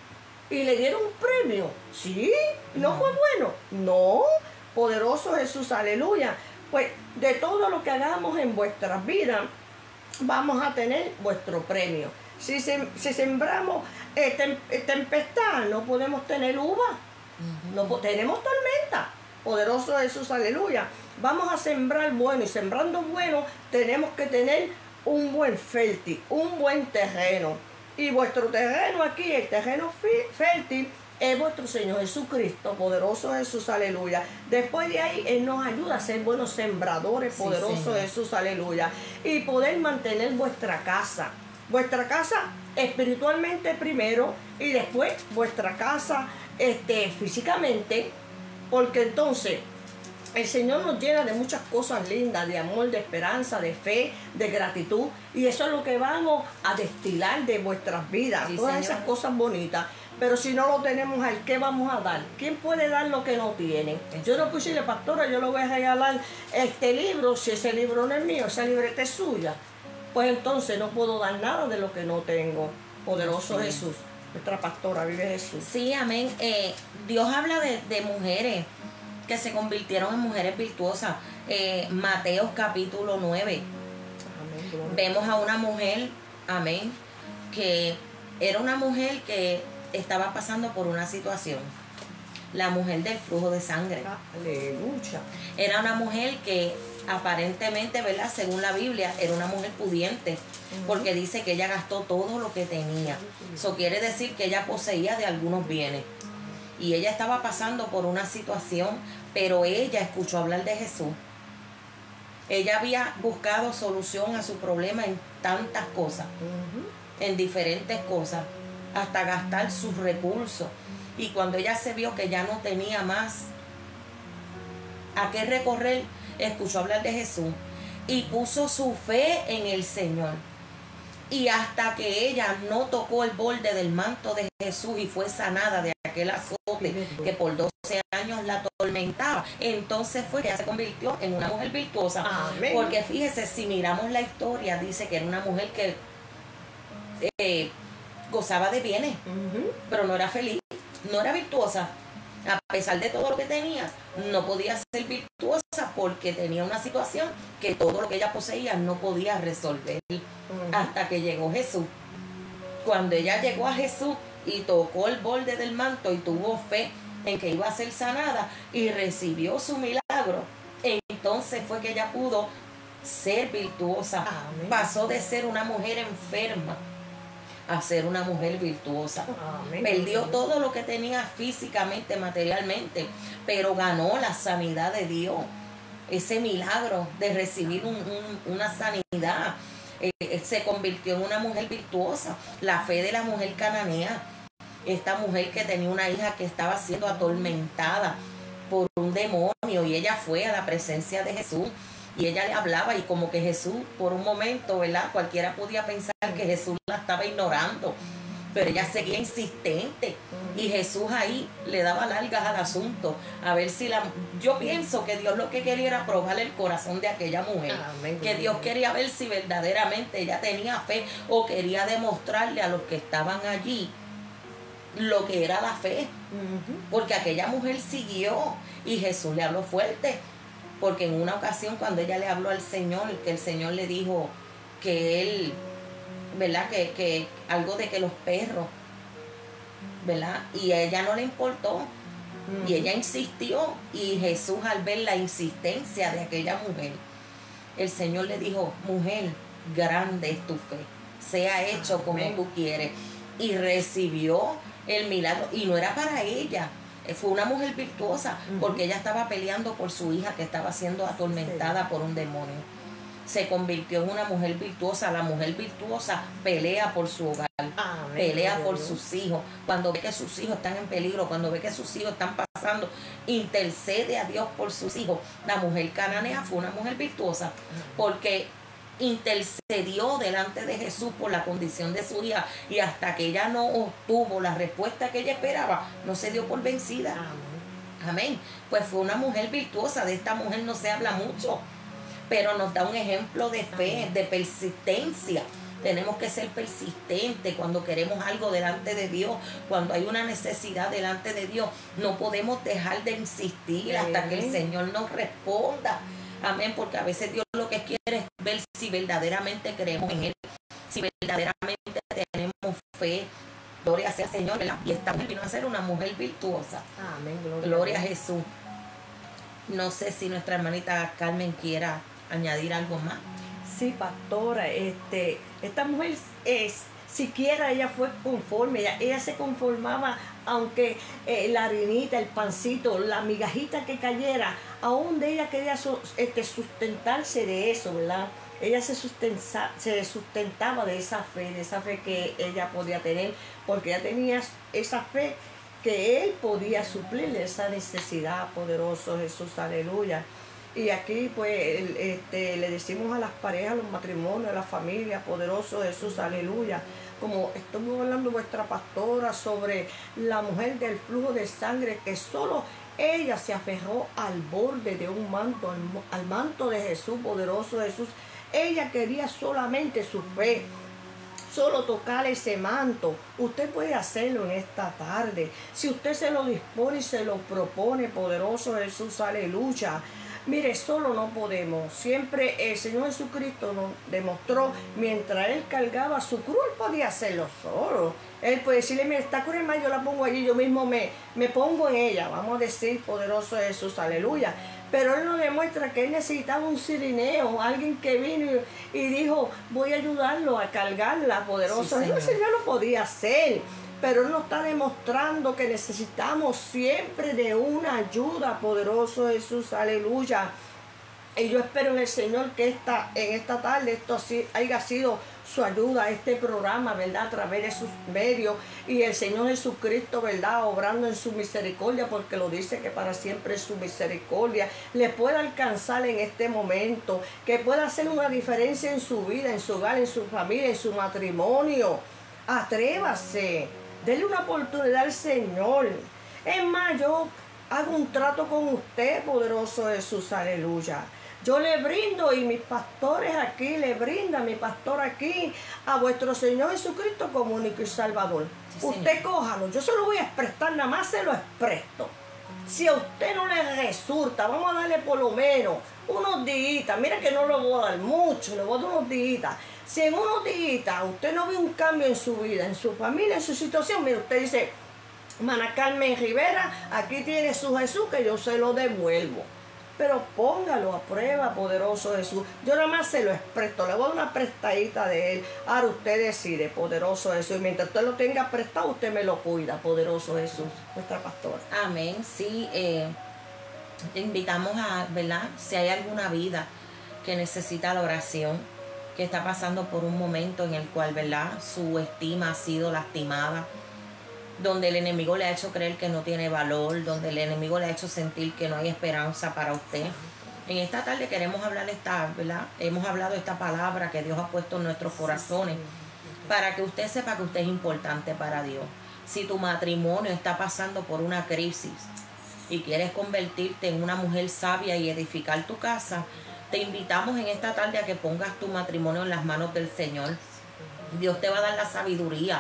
Y le dieron un premio. ¿Sí? ¿No uh-huh. fue bueno? No. Poderoso Jesús, aleluya. Pues de todo lo que hagamos en vuestras vidas, vamos a tener vuestro premio. Si, se, si sembramos eh, tem, eh, tempestad, no podemos tener uva. Uh-huh. No tenemos tormenta. Poderoso Jesús, aleluya. Vamos a sembrar bueno, y sembrando bueno tenemos que tener un buen fértil, un buen terreno. Y vuestro terreno aquí, el terreno fértil, es vuestro Señor Jesucristo, poderoso Jesús, aleluya. Después de ahí, Él nos ayuda a ser buenos sembradores, poderoso sí, Jesús, aleluya. Y poder mantener vuestra casa. Vuestra casa espiritualmente primero y después vuestra casa este, físicamente, porque entonces el Señor nos llena de muchas cosas lindas, de amor, de esperanza, de fe, de gratitud, y eso es lo que vamos a destilar de vuestras vidas, sí, todas Señor. Esas cosas bonitas. Pero si no lo tenemos a Él, ¿qué vamos a dar? ¿Quién puede dar lo que no tiene? Yo no puedo decirle, pastora, yo le voy a regalar este libro, si ese libro no es mío, esa libreta es suya. Pues entonces no puedo dar nada de lo que no tengo. Poderoso sí. Jesús, nuestra pastora, vive Jesús. Sí, amén. Eh, Dios habla de, de mujeres que se convirtieron en mujeres virtuosas. Eh, Mateo capítulo nueve. Amén, vemos a una mujer, amén, que era una mujer que estaba pasando por una situación. La mujer del flujo de sangre. Aleluya. Era una mujer que aparentemente, ¿verdad? Según la Biblia, era una mujer pudiente, uh-huh. porque dice que ella gastó todo lo que tenía. Eso quiere decir que ella poseía de algunos bienes. Y ella estaba pasando por una situación, pero ella escuchó hablar de Jesús. Ella había buscado solución a su problema en tantas cosas, uh-huh. en diferentes cosas, hasta gastar sus recursos. Y cuando ella se vio que ya no tenía más a qué recorrer, escuchó hablar de Jesús y puso su fe en el Señor. Y hasta que ella no tocó el borde del manto de Jesús y fue sanada de aquel azote que por doce años la atormentaba, entonces fue que ella se convirtió en una mujer virtuosa. Amén. Porque fíjese, si miramos la historia, dice que era una mujer que eh, gozaba de bienes, uh-huh. pero no era feliz, no era virtuosa. A pesar de todo lo que tenía, no podía ser virtuosa porque tenía una situación que todo lo que ella poseía no podía resolver. Uh-huh. Hasta que llegó Jesús. Cuando ella llegó a Jesús y tocó el borde del manto y tuvo fe en que iba a ser sanada y recibió su milagro, entonces fue que ella pudo ser virtuosa. Amén. Pasó de ser una mujer enferma a ser una mujer virtuosa. Amén. Perdió todo lo que tenía físicamente, materialmente, pero ganó la sanidad de Dios. Ese milagro de recibir un, un, una sanidad. Eh, se convirtió en una mujer virtuosa. La fe de la mujer cananea. Esta mujer que tenía una hija que estaba siendo atormentada por un demonio y ella fue a la presencia de Jesús. Y ella le hablaba y como que Jesús, por un momento, ¿verdad? Cualquiera podía pensar que Jesús la estaba ignorando. pero ella seguía insistente. Y Jesús ahí le daba largas al asunto, a ver si la... Yo pienso que Dios lo que quería era probar el corazón de aquella mujer. Amén. Que Dios quería ver si verdaderamente ella tenía fe o quería demostrarle a los que estaban allí lo que era la fe. Ujú. Porque aquella mujer siguió y Jesús le habló fuerte. Porque en una ocasión cuando ella le habló al Señor, que el Señor le dijo que él, ¿verdad? Que, que algo de que los perros, ¿verdad? Y a ella no le importó. Ujú. Y ella insistió. Y Jesús, al ver la insistencia de aquella mujer, el Señor le dijo: mujer, grande es tu fe, sea hecho como Amén. tú quieres. Y recibió el milagro. Y no era para ella, fue una mujer virtuosa, Ujú. porque ella estaba peleando por su hija que estaba siendo atormentada por un demonio. Se convirtió en una mujer virtuosa. La mujer virtuosa pelea por su hogar, Amén. pelea Gloria a por Dios. sus hijos. Cuando ve que sus hijos están en peligro, cuando ve que sus hijos están pasando, intercede a Dios por sus hijos. La mujer cananea fue una mujer virtuosa, porque intercedió delante de Jesús por la condición de su hija, y hasta que ella no obtuvo la respuesta que ella esperaba, no se dio por vencida. Amén. Amén. Pues fue una mujer virtuosa. De esta mujer no se habla mucho, pero nos da un ejemplo de fe, de persistencia. Tenemos que ser persistentes cuando queremos algo delante de Dios, cuando hay una necesidad delante de Dios. No podemos dejar de insistir hasta que el Señor nos responda. Amén, porque a veces Dios lo que quiere es ver si verdaderamente creemos en Él, si verdaderamente tenemos fe. Gloria sea al Señor, ¿verdad? Y esta mujer vino a ser una mujer virtuosa. Amén. Gloria, Gloria a Dios. Jesús. No sé si nuestra hermanita Carmen quiera añadir algo más. Sí, pastora, este, esta mujer es, siquiera ella fue conforme, ella, ella se conformaba, aunque eh, la harinita, el pancito, la migajita que cayera, aún de ella quería su- este, sustentarse de eso, ¿verdad? Ella se, sustensa- se sustentaba de esa fe, de esa fe que ella podía tener, porque ella tenía esa fe que Él podía suplirle esa necesidad. Poderoso Jesús, aleluya. Y aquí pues el- este, le decimos a las parejas, a los matrimonios, a las familias: poderoso Jesús, aleluya. Como estuvo hablando vuestra pastora sobre la mujer del flujo de sangre, que solo ella se aferró al borde de un manto, al, mo- al manto de Jesús, poderoso Jesús. Ella quería solamente su fe, solo tocar ese manto. Usted puede hacerlo en esta tarde, si usted se lo dispone y se lo propone, poderoso Jesús, aleluya. Mire, solo no podemos. Siempre el Señor Jesucristo nos demostró, mientras Él cargaba su cruz, Él podía hacerlo solo. Él puede decirle: mira, esta cruz más yo la pongo allí, yo mismo me, me pongo en ella. Vamos a decir, poderoso Jesús, aleluya. Pero Él nos demuestra que Él necesitaba un cirineo, alguien que vino y, y dijo: voy a ayudarlo a cargarla, poderoso. Sí, Eso el Señor. Señor lo podía hacer. Pero Él nos está demostrando que necesitamos siempre de una ayuda, poderoso Jesús, aleluya. Y yo espero en el Señor que esta, en esta tarde esto así haya sido su ayuda, este programa, ¿verdad? A través de sus medios. Y el Señor Jesucristo, ¿verdad? Obrando en su misericordia, porque lo dice que para siempre es su misericordia, le pueda alcanzar en este momento, que pueda hacer una diferencia en su vida, en su hogar, en su familia, en su matrimonio. Atrévase, dele una oportunidad al Señor. Es más, yo hago un trato con usted, poderoso Jesús, aleluya. Yo le brindo, y mis pastores aquí le brindan, mi pastor aquí, a vuestro Señor Jesucristo como único y Salvador. Sí, Usted Señor. cójalo, yo se lo voy a prestar, nada más se lo presto. Si a usted no le resulta, vamos a darle por lo menos unos días. Mira que no le voy a dar mucho, le voy a dar unos días. Si en unos días usted no ve un cambio en su vida, en su familia, en su situación, mire, usted dice: Mana Carmen Rivera, aquí tiene su Jesús, que yo se lo devuelvo. Pero póngalo a prueba, poderoso Jesús. Yo nada más se lo presto, le voy a dar una prestadita de Él. Ahora usted decide, poderoso Jesús. Y mientras usted lo tenga prestado, usted me lo cuida, poderoso Jesús, nuestra pastora. Amén. Sí, eh, te invitamos a, ¿verdad? Si hay alguna vida que necesita la oración, que está pasando por un momento en el cual, ¿verdad?, su estima ha sido lastimada, donde el enemigo le ha hecho creer que no tiene valor, donde el enemigo le ha hecho sentir que no hay esperanza para usted. En esta tarde queremos hablar esta, ¿verdad? Hemos hablado esta palabra que Dios ha puesto en nuestros corazones, para que usted sepa que usted es importante para Dios. Si tu matrimonio está pasando por una crisis y quieres convertirte en una mujer sabia y edificar tu casa, te invitamos en esta tarde a que pongas tu matrimonio en las manos del Señor. Dios te va a dar la sabiduría.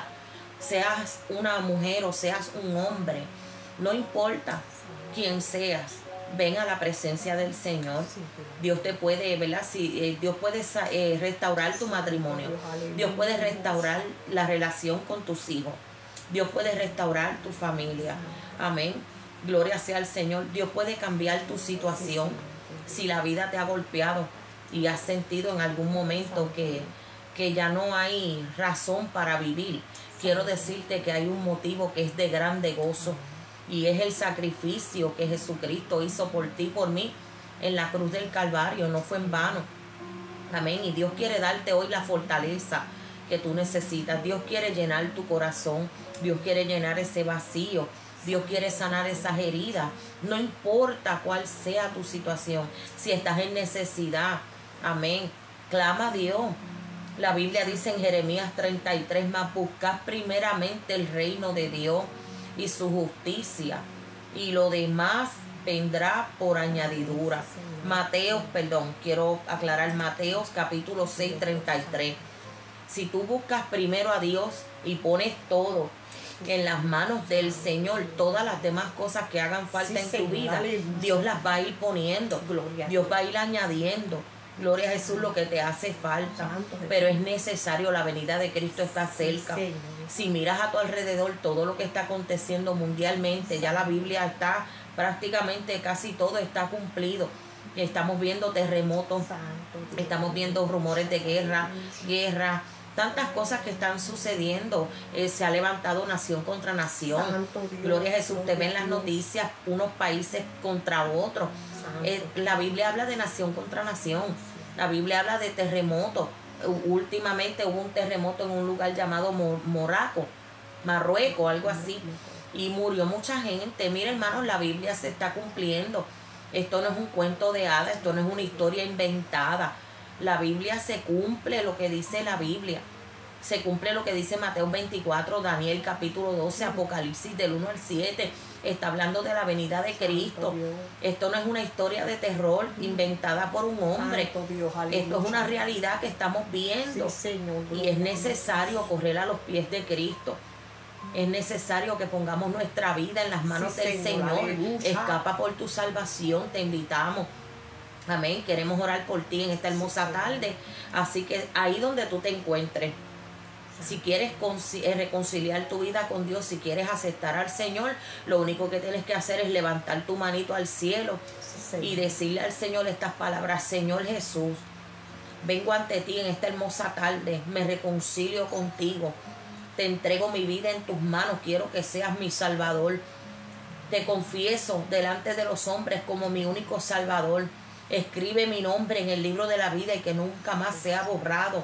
Seas una mujer o seas un hombre, no importa quién seas, ven a la presencia del Señor. Dios te puede, ¿verdad? Si, eh, Dios puede eh, restaurar tu matrimonio. Dios puede restaurar la relación con tus hijos. Dios puede restaurar tu familia. Amén. Gloria sea al Señor. Dios puede cambiar tu situación. Si la vida te ha golpeado y has sentido en algún momento que, que ya no hay razón para vivir, quiero decirte que hay un motivo que es de grande gozo. Y es el sacrificio que Jesucristo hizo por ti, por mí, en la cruz del Calvario. No fue en vano. Amén. Y Dios quiere darte hoy la fortaleza que tú necesitas. Dios quiere llenar tu corazón. Dios quiere llenar ese vacío. Dios quiere sanar esas heridas. No importa cuál sea tu situación. Si estás en necesidad. Amén. Clama a Dios. La Biblia dice en Jeremías treinta y tres, más buscad primeramente el reino de Dios y su justicia, y lo demás vendrá por añadidura. Mateos, perdón, quiero aclarar, Mateos capítulo seis, treinta y tres. Si tú buscas primero a Dios y pones todo en las manos del Señor, todas las demás cosas que hagan falta sí, en tu Señor, vida, aleluya. Dios las va a ir poniendo, Gloria. Dios va a ir añadiendo. Gloria a Jesús, lo que te hace falta. Pero es necesario, la venida de Cristo está cerca. Sí, si miras a tu alrededor todo lo que está aconteciendo mundialmente, ya la Biblia está prácticamente, casi todo está cumplido. Estamos viendo terremotos, estamos viendo rumores de guerra, guerra, tantas cosas que están sucediendo. Eh, se ha levantado nación contra nación. Gloria a Jesús, te ven las noticias, unos países contra otros. Eh, la Biblia habla de nación contra nación. La Biblia habla de terremotos. Últimamente hubo un terremoto en un lugar llamado Moraco, Marruecos, algo así, y murió mucha gente. Mira, hermanos, la Biblia se está cumpliendo. Esto no es un cuento de hadas, esto no es una historia inventada. La Biblia se cumple lo que dice la Biblia. Se cumple lo que dice Mateo veinticuatro, Daniel capítulo doce, Apocalipsis del uno al siete. Está hablando de la venida de Cristo. Esto no es una historia de terror inventada por un hombre. Esto es una realidad que estamos viendo. Y es necesario correr a los pies de Cristo. Es necesario que pongamos nuestra vida en las manos del Señor. Escapa por tu salvación, te invitamos. Amén. Queremos orar por ti en esta hermosa tarde. Así que ahí donde tú te encuentres, si quieres reconciliar tu vida con Dios, si quieres aceptar al Señor, lo único que tienes que hacer es levantar tu manito al cielo y decirle al Señor estas palabras: Señor Jesús, vengo ante ti en esta hermosa tarde, me reconcilio contigo, te entrego mi vida en tus manos, quiero que seas mi Salvador. Te confieso delante de los hombres como mi único Salvador. Escribe mi nombre en el libro de la vida y que nunca más sea borrado.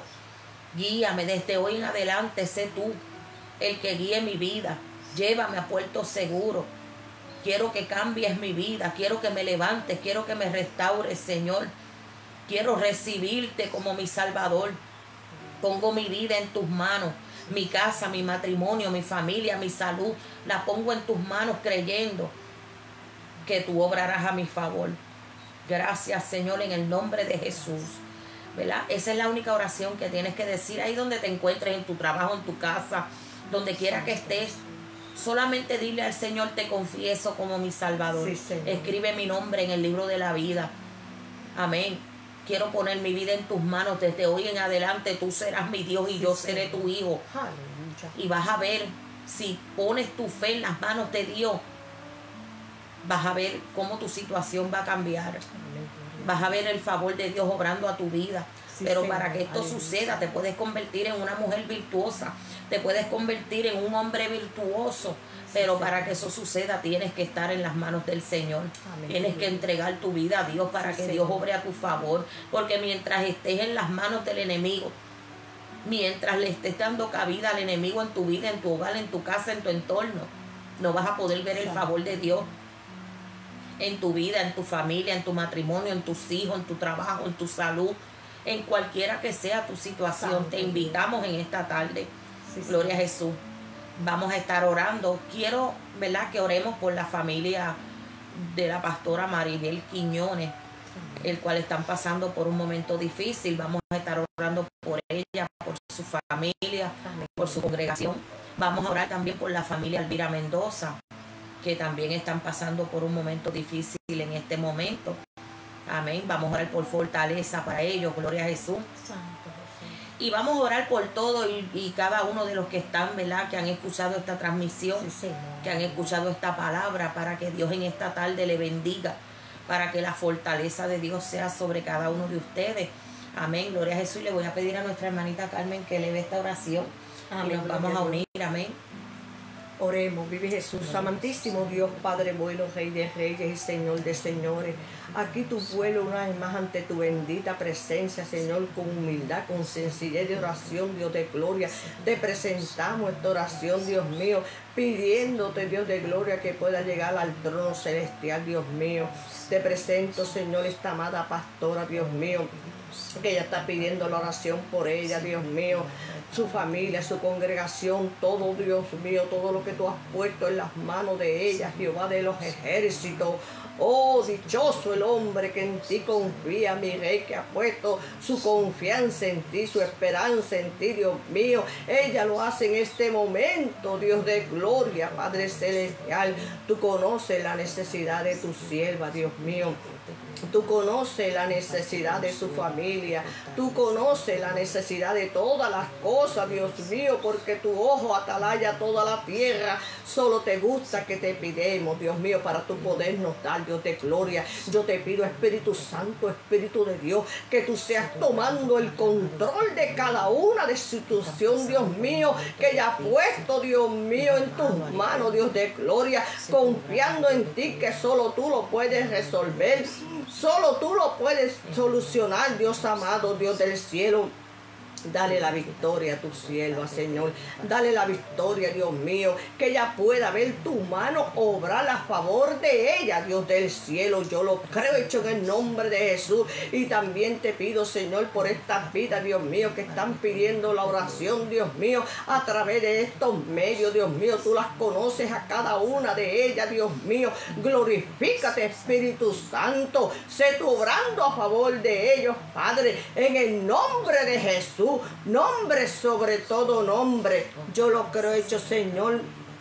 Guíame desde hoy en adelante, sé tú el que guíe mi vida. Llévame a puerto seguro. Quiero que cambies mi vida, quiero que me levantes, quiero que me restaures, Señor. Quiero recibirte como mi Salvador. Pongo mi vida en tus manos, mi casa, mi matrimonio, mi familia, mi salud. La pongo en tus manos creyendo que tú obrarás a mi favor. Gracias, Señor, en el nombre de Jesús. ¿Verdad? Esa es la única oración que tienes que decir ahí donde te encuentres, en tu trabajo, en tu casa, donde quiera que estés. Solamente dile al Señor: te confieso como mi Salvador. Sí, escribe mi nombre en el libro de la vida. Amén. Quiero poner mi vida en tus manos. Desde hoy en adelante tú serás mi Dios y sí, yo seré tu hijo. Aleluya. Y vas a ver, si pones tu fe en las manos de Dios, vas a ver cómo tu situación va a cambiar. Vas a ver el favor de Dios obrando a tu vida. Sí, pero para que esto aleluya. Suceda, te puedes convertir en una mujer virtuosa. Te puedes convertir en un hombre virtuoso. Pero sí, para que eso suceda, tienes que estar en las manos del Señor. Amén. Tienes que entregar tu vida a Dios para sí, que Dios obre a tu favor. Porque mientras estés en las manos del enemigo, mientras le estés dando cabida al enemigo en tu vida, en tu hogar, en tu casa, en tu entorno, no vas a poder ver el favor de Dios en tu vida, en tu familia, en tu matrimonio, en tus hijos, en tu trabajo, en tu salud. en cualquiera que sea tu situación. Santo Te Dios. invitamos en esta tarde. Sí, Gloria a Señor. Jesús. Vamos a estar orando. Quiero, ¿verdad?, que oremos por la familia de la pastora Maribel Quiñones, el cual están pasando por un momento difícil. Vamos a estar orando por ella, por su familia, Amén. por su congregación. Vamos a orar también por la familia Elvira Mendoza, que también están pasando por un momento difícil en este momento. Amén. Vamos a orar por fortaleza para ellos. Gloria a Jesús. Santo Jesús. Y vamos a orar por todo y, y cada uno de los que están, ¿verdad?, que han escuchado esta transmisión, Sí, Señor. que han escuchado esta palabra, para que Dios en esta tarde le bendiga, para que la fortaleza de Dios sea sobre cada uno de ustedes. Amén. Gloria a Jesús. Y le voy a pedir a nuestra hermanita Carmen que le dé esta oración. Amén. Y nos Gloria vamos a a Dios. unir. Amén. Oremos, vive Jesús, amantísimo Dios, Padre bueno, Rey de reyes y Señor de señores. Aquí tu pueblo una vez más ante tu bendita presencia, Señor, con humildad, con sencillez de oración, Dios de gloria. Te presentamos esta oración, Dios mío, pidiéndote, Dios de gloria, que pueda llegar al trono celestial, Dios mío. Te presento, Señor, esta amada pastora, Dios mío, que ella está pidiendo la oración por ella, Dios mío, su familia, su congregación, todo, Dios mío, todo lo que tú has puesto en las manos de ella, Jehová de los ejércitos. Oh, dichoso el hombre que en ti confía, mi rey, que ha puesto su confianza en ti, su esperanza en ti, Dios mío. Ella lo hace en este momento, Dios de gloria, Padre celestial. Tú conoces la necesidad de tu sierva, Dios mío. Tú conoces la necesidad de su familia. Tú conoces la necesidad de todas las cosas, Dios mío, porque tu ojo atalaya toda la tierra. Solo te gusta que te pidemos, Dios mío, para tu podernos dar, Dios de gloria. Yo te pido, Espíritu Santo, Espíritu de Dios, que tú seas tomando el control de cada una de situación, Dios mío, que ya ha puesto, Dios mío, en tus manos, Dios de gloria, confiando en ti, que solo tú lo puedes resolver. Solo tú lo puedes solucionar, Dios amado, Dios del cielo. Dale la victoria a tu sierva, Señor. Dale la victoria, Dios mío. Que ella pueda ver tu mano obrar a favor de ella, Dios del cielo. Yo lo creo hecho en el nombre de Jesús. Y también te pido, Señor, por estas vidas, Dios mío, que están pidiendo la oración, Dios mío, a través de estos medios, Dios mío. Tú las conoces a cada una de ellas, Dios mío. Glorifícate, Espíritu Santo. Sé tú obrando a favor de ellos, Padre, en el nombre de Jesús. Nombre sobre todo nombre. Yo lo creo hecho, Señor.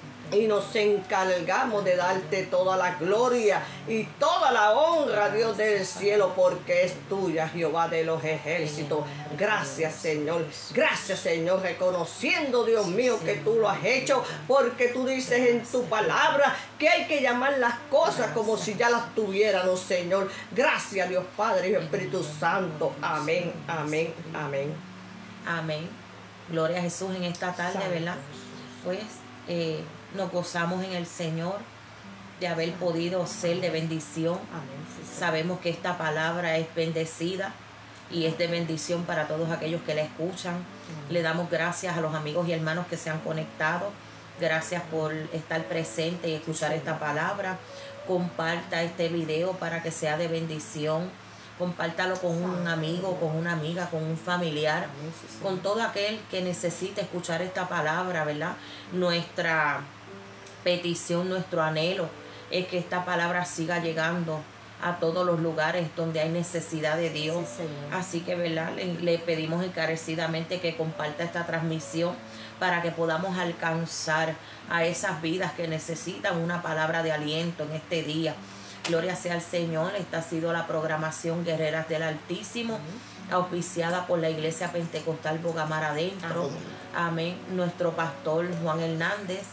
Y nos encargamos de darte toda la gloria y toda la honra, Dios del cielo, porque es tuya, Jehová de los ejércitos. Gracias, Señor. Gracias, Señor, reconociendo, Dios mío, que tú lo has hecho, porque tú dices en tu palabra que hay que llamar las cosas como si ya las tuviéramos, Señor. Gracias, Dios Padre y Espíritu Santo. Amén, amén, amén. Amén. Gloria a Jesús en esta tarde, Santo ¿verdad? Pues eh, nos gozamos en el Señor de haber podido ser de bendición. Amén. Sí, sí. Sabemos que esta palabra es bendecida y es de bendición para todos aquellos que la escuchan. Le damos gracias a los amigos y hermanos que se han conectado. Gracias por estar presente y escuchar esta palabra. Comparta este video para que sea de bendición. Compártalo con un amigo, con una amiga, con un familiar, con todo aquel que necesite escuchar esta palabra, ¿verdad? Nuestra petición, nuestro anhelo es que esta palabra siga llegando a todos los lugares donde hay necesidad de Dios. Sí, Señor. Así que, ¿verdad? Le, le pedimos encarecidamente que comparta esta transmisión para que podamos alcanzar a esas vidas que necesitan una palabra de aliento en este día. Gloria sea al Señor. Esta ha sido la programación Guerreras del Altísimo, auspiciada por la Iglesia Pentecostal Bogamar Adentro. Amén. Nuestro pastor Juan Hernández.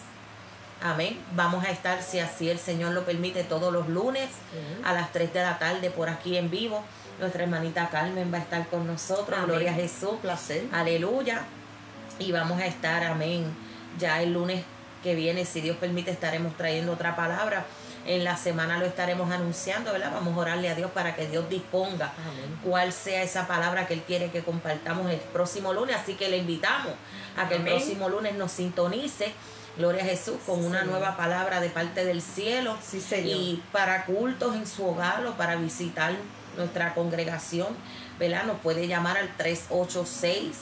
Amén. Vamos a estar, si así el Señor lo permite, todos los lunes a las tres de la tarde por aquí en vivo. Nuestra hermanita Carmen va a estar con nosotros. Amén. Gloria a Jesús. Un placer. Aleluya. Y vamos a estar, amén, ya el lunes que viene, si Dios permite, estaremos trayendo otra palabra. En la semana lo estaremos anunciando, ¿verdad? Vamos a orarle a Dios para que Dios disponga Amén. cuál sea esa palabra que Él quiere que compartamos el próximo lunes. Así que le invitamos a que Amén. el próximo lunes nos sintonice, gloria a Jesús, con Sí, una Señor. nueva palabra de parte del cielo. Sí, Señor. Y para cultos en su hogar o para visitar nuestra congregación, ¿verdad? Nos puede llamar al tres ocho seis,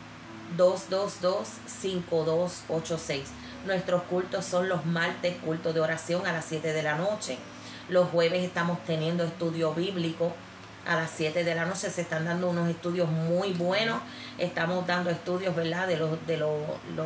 dos dos dos, cinco dos ocho seis. Nuestros cultos son los martes, culto de oración a las siete de la noche. Los jueves estamos teniendo estudio bíblico a las siete de la noche. Se están dando unos estudios muy buenos. Estamos dando estudios, ¿verdad? De los, de los, los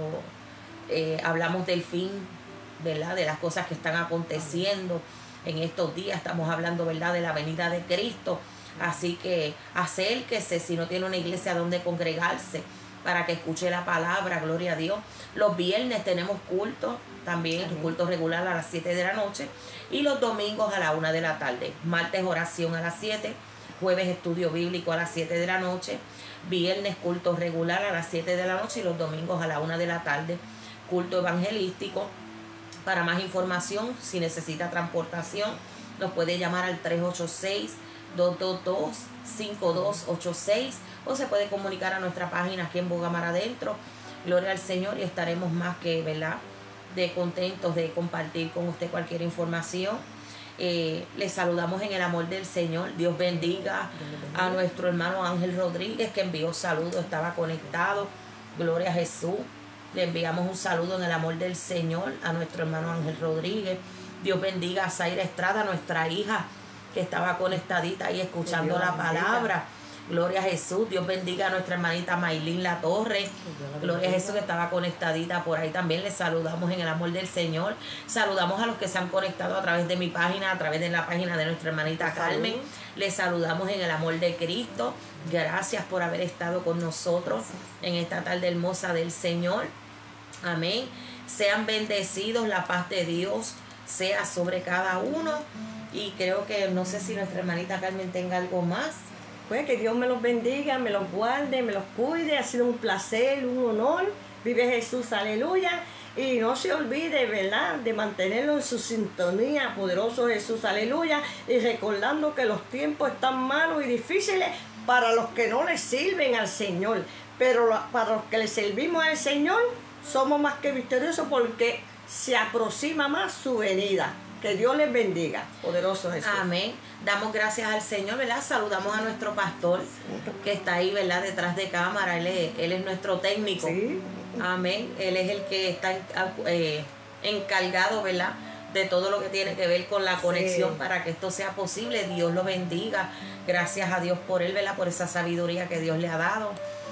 eh, hablamos del fin, ¿verdad? De las cosas que están aconteciendo en estos días. Estamos hablando, ¿verdad? De la venida de Cristo. Así que acérquese si no tiene una iglesia donde congregarse para que escuche la palabra, gloria a Dios. Los viernes tenemos culto, también un culto regular a las siete de la noche, y los domingos a la una de la tarde. Martes oración a las siete, jueves estudio bíblico a las siete de la noche, viernes culto regular a las siete de la noche y los domingos a la una de la tarde, culto evangelístico. Para más información, si necesita transportación, nos puede llamar al tres ocho seis, dos dos dos, cinco dos ocho seis o se puede comunicar a nuestra página aquí en Boga Mar Adentro. Gloria al Señor, y estaremos más que, ¿verdad?, de contentos de compartir con usted cualquier información. Eh, les saludamos en el amor del Señor. Dios bendiga a nuestro hermano Ángel Rodríguez, que envió saludos, estaba conectado. Gloria a Jesús. Le enviamos un saludo en el amor del Señor a nuestro hermano Ángel Rodríguez. Dios bendiga a Zaira Estrada, nuestra hija, que estaba conectadita ahí escuchando la palabra. Gloria a Jesús. Dios bendiga a nuestra hermanita Maylin La Torre. Gloria a Jesús, que estaba conectadita por ahí también. Les saludamos en el amor del Señor. Saludamos a los que se han conectado a través de mi página, a través de la página de nuestra hermanita Carmen. Les saludamos en el amor de Cristo. Gracias por haber estado con nosotros en esta tarde hermosa del Señor. Amén. Sean bendecidos, la paz de Dios sea sobre cada uno. Y creo que, no sé si nuestra hermanita Carmen tenga algo más. Pues que Dios me los bendiga, me los guarde, me los cuide. Ha sido un placer, un honor. Vive Jesús, aleluya. Y no se olvide, ¿verdad?, de mantenerlo en su sintonía. Poderoso Jesús, aleluya. Y recordando que los tiempos están malos y difíciles para los que no le sirven al Señor. Pero para los que le servimos al Señor, somos más que victoriosos, porque se aproxima más su venida. Que Dios les bendiga. Poderoso Jesús. Amén. Damos gracias al Señor, ¿verdad? Saludamos a nuestro pastor que está ahí, ¿verdad?, detrás de cámara. Él es, él es nuestro técnico. Sí. Amén. Él es el que está eh, encargado, ¿verdad?, de todo lo que tiene que ver con la conexión, sí, para que esto sea posible. Dios lo bendiga. Gracias a Dios por él, ¿verdad?, por esa sabiduría que Dios le ha dado.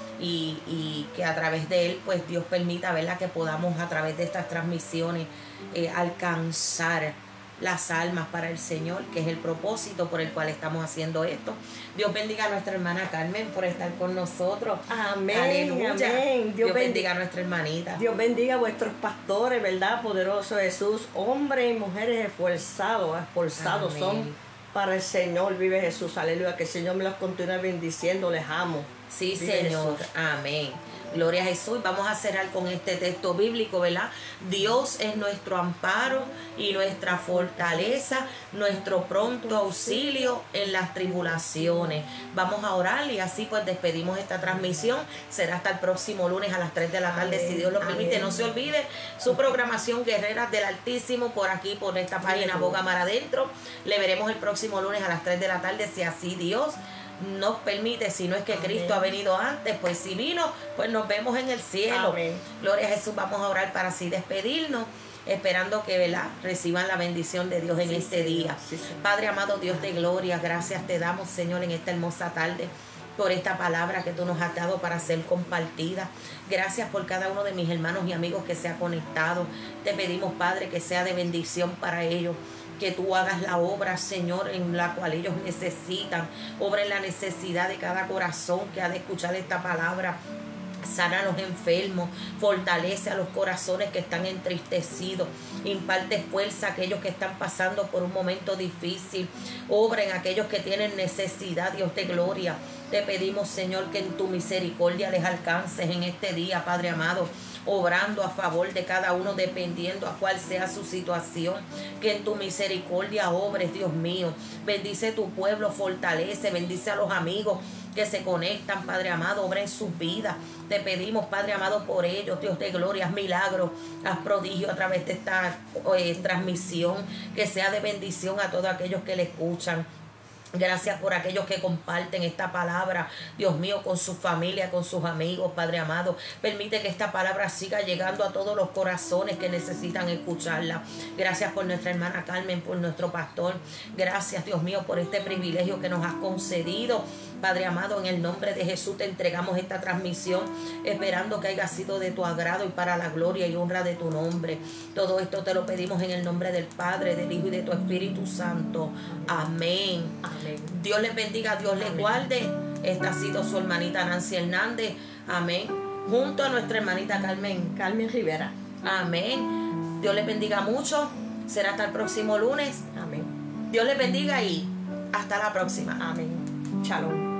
Y, y que a través de él, pues Dios permita, ¿verdad?, que podamos a través de estas transmisiones eh, alcanzar las almas para el Señor, que es el propósito por el cual estamos haciendo esto. Dios bendiga a nuestra hermana Carmen por estar con nosotros. Amén. Aleluya. Amén. Dios, Dios bendiga, bendiga a nuestra hermanita. Dios bendiga a vuestros pastores, ¿verdad? Poderoso Jesús. Hombres y mujeres esforzados, esforzados son para el Señor. Vive Jesús, aleluya. Que el Señor me los continúe bendiciendo. Les amo. Sí, Vive Señor. Jesús. Amén. Gloria a Jesús. Vamos a cerrar con este texto bíblico, ¿verdad? Dios es nuestro amparo y nuestra fortaleza, nuestro pronto auxilio en las tribulaciones. Vamos a orar y así pues despedimos esta transmisión. Será hasta el próximo lunes a las tres de la tarde, amén, si Dios lo permite. Amén. No se olvide su programación Guerreras del Altísimo por aquí, por esta página Boga Mar Adentro. Le veremos el próximo lunes a las tres de la tarde, si así Dios nos permite. Si no es que Cristo, amén, ha venido antes, pues si vino, pues nos vemos en el cielo. Amén. Gloria a Jesús. Vamos a orar para así despedirnos, esperando que, ¿verdad?, reciban la bendición de Dios en sí, este Señor, día. Sí, Padre amado, Dios de gloria, gracias te damos, Señor, en esta hermosa tarde, por esta palabra que tú nos has dado para ser compartida. Gracias por cada uno de mis hermanos y amigos que se ha conectado. Te pedimos, Padre, que sea de bendición para ellos, que tú hagas la obra, Señor, en la cual ellos necesitan. Obra en la necesidad de cada corazón que ha de escuchar esta palabra. Sana a los enfermos, fortalece a los corazones que están entristecidos, imparte fuerza a aquellos que están pasando por un momento difícil, obra en aquellos que tienen necesidad, Dios de gloria. Te pedimos, Señor, que en tu misericordia les alcances en este día, Padre amado, obrando a favor de cada uno dependiendo a cuál sea su situación. Que en tu misericordia obres, Dios mío. Bendice tu pueblo, fortalece, bendice a los amigos que se conectan, Padre amado, obra en sus vidas. Te pedimos, Padre amado, por ellos, Dios de gloria, haz milagros, haz prodigio a través de esta eh, transmisión, que sea de bendición a todos aquellos que le escuchan. Gracias por aquellos que comparten esta palabra, Dios mío, con su familia, con sus amigos, Padre amado. Permite que esta palabra siga llegando a todos los corazones que necesitan escucharla. Gracias por nuestra hermana Carmen, por nuestro pastor. Gracias, Dios mío, por este privilegio que nos has concedido. Padre amado, en el nombre de Jesús te entregamos esta transmisión, esperando que haya sido de tu agrado y para la gloria y honra de tu nombre. Todo esto te lo pedimos en el nombre del Padre, del Hijo y de tu Espíritu Santo. Amén. Amén. Dios les bendiga, Dios les guarde. Esta ha sido su hermanita Nancy Hernández. Amén. Junto a nuestra hermanita Carmen. Carmen Rivera. Amén. Dios les bendiga mucho. Será hasta el próximo lunes. Amén. Dios les bendiga y hasta la próxima. Amén. Shalom.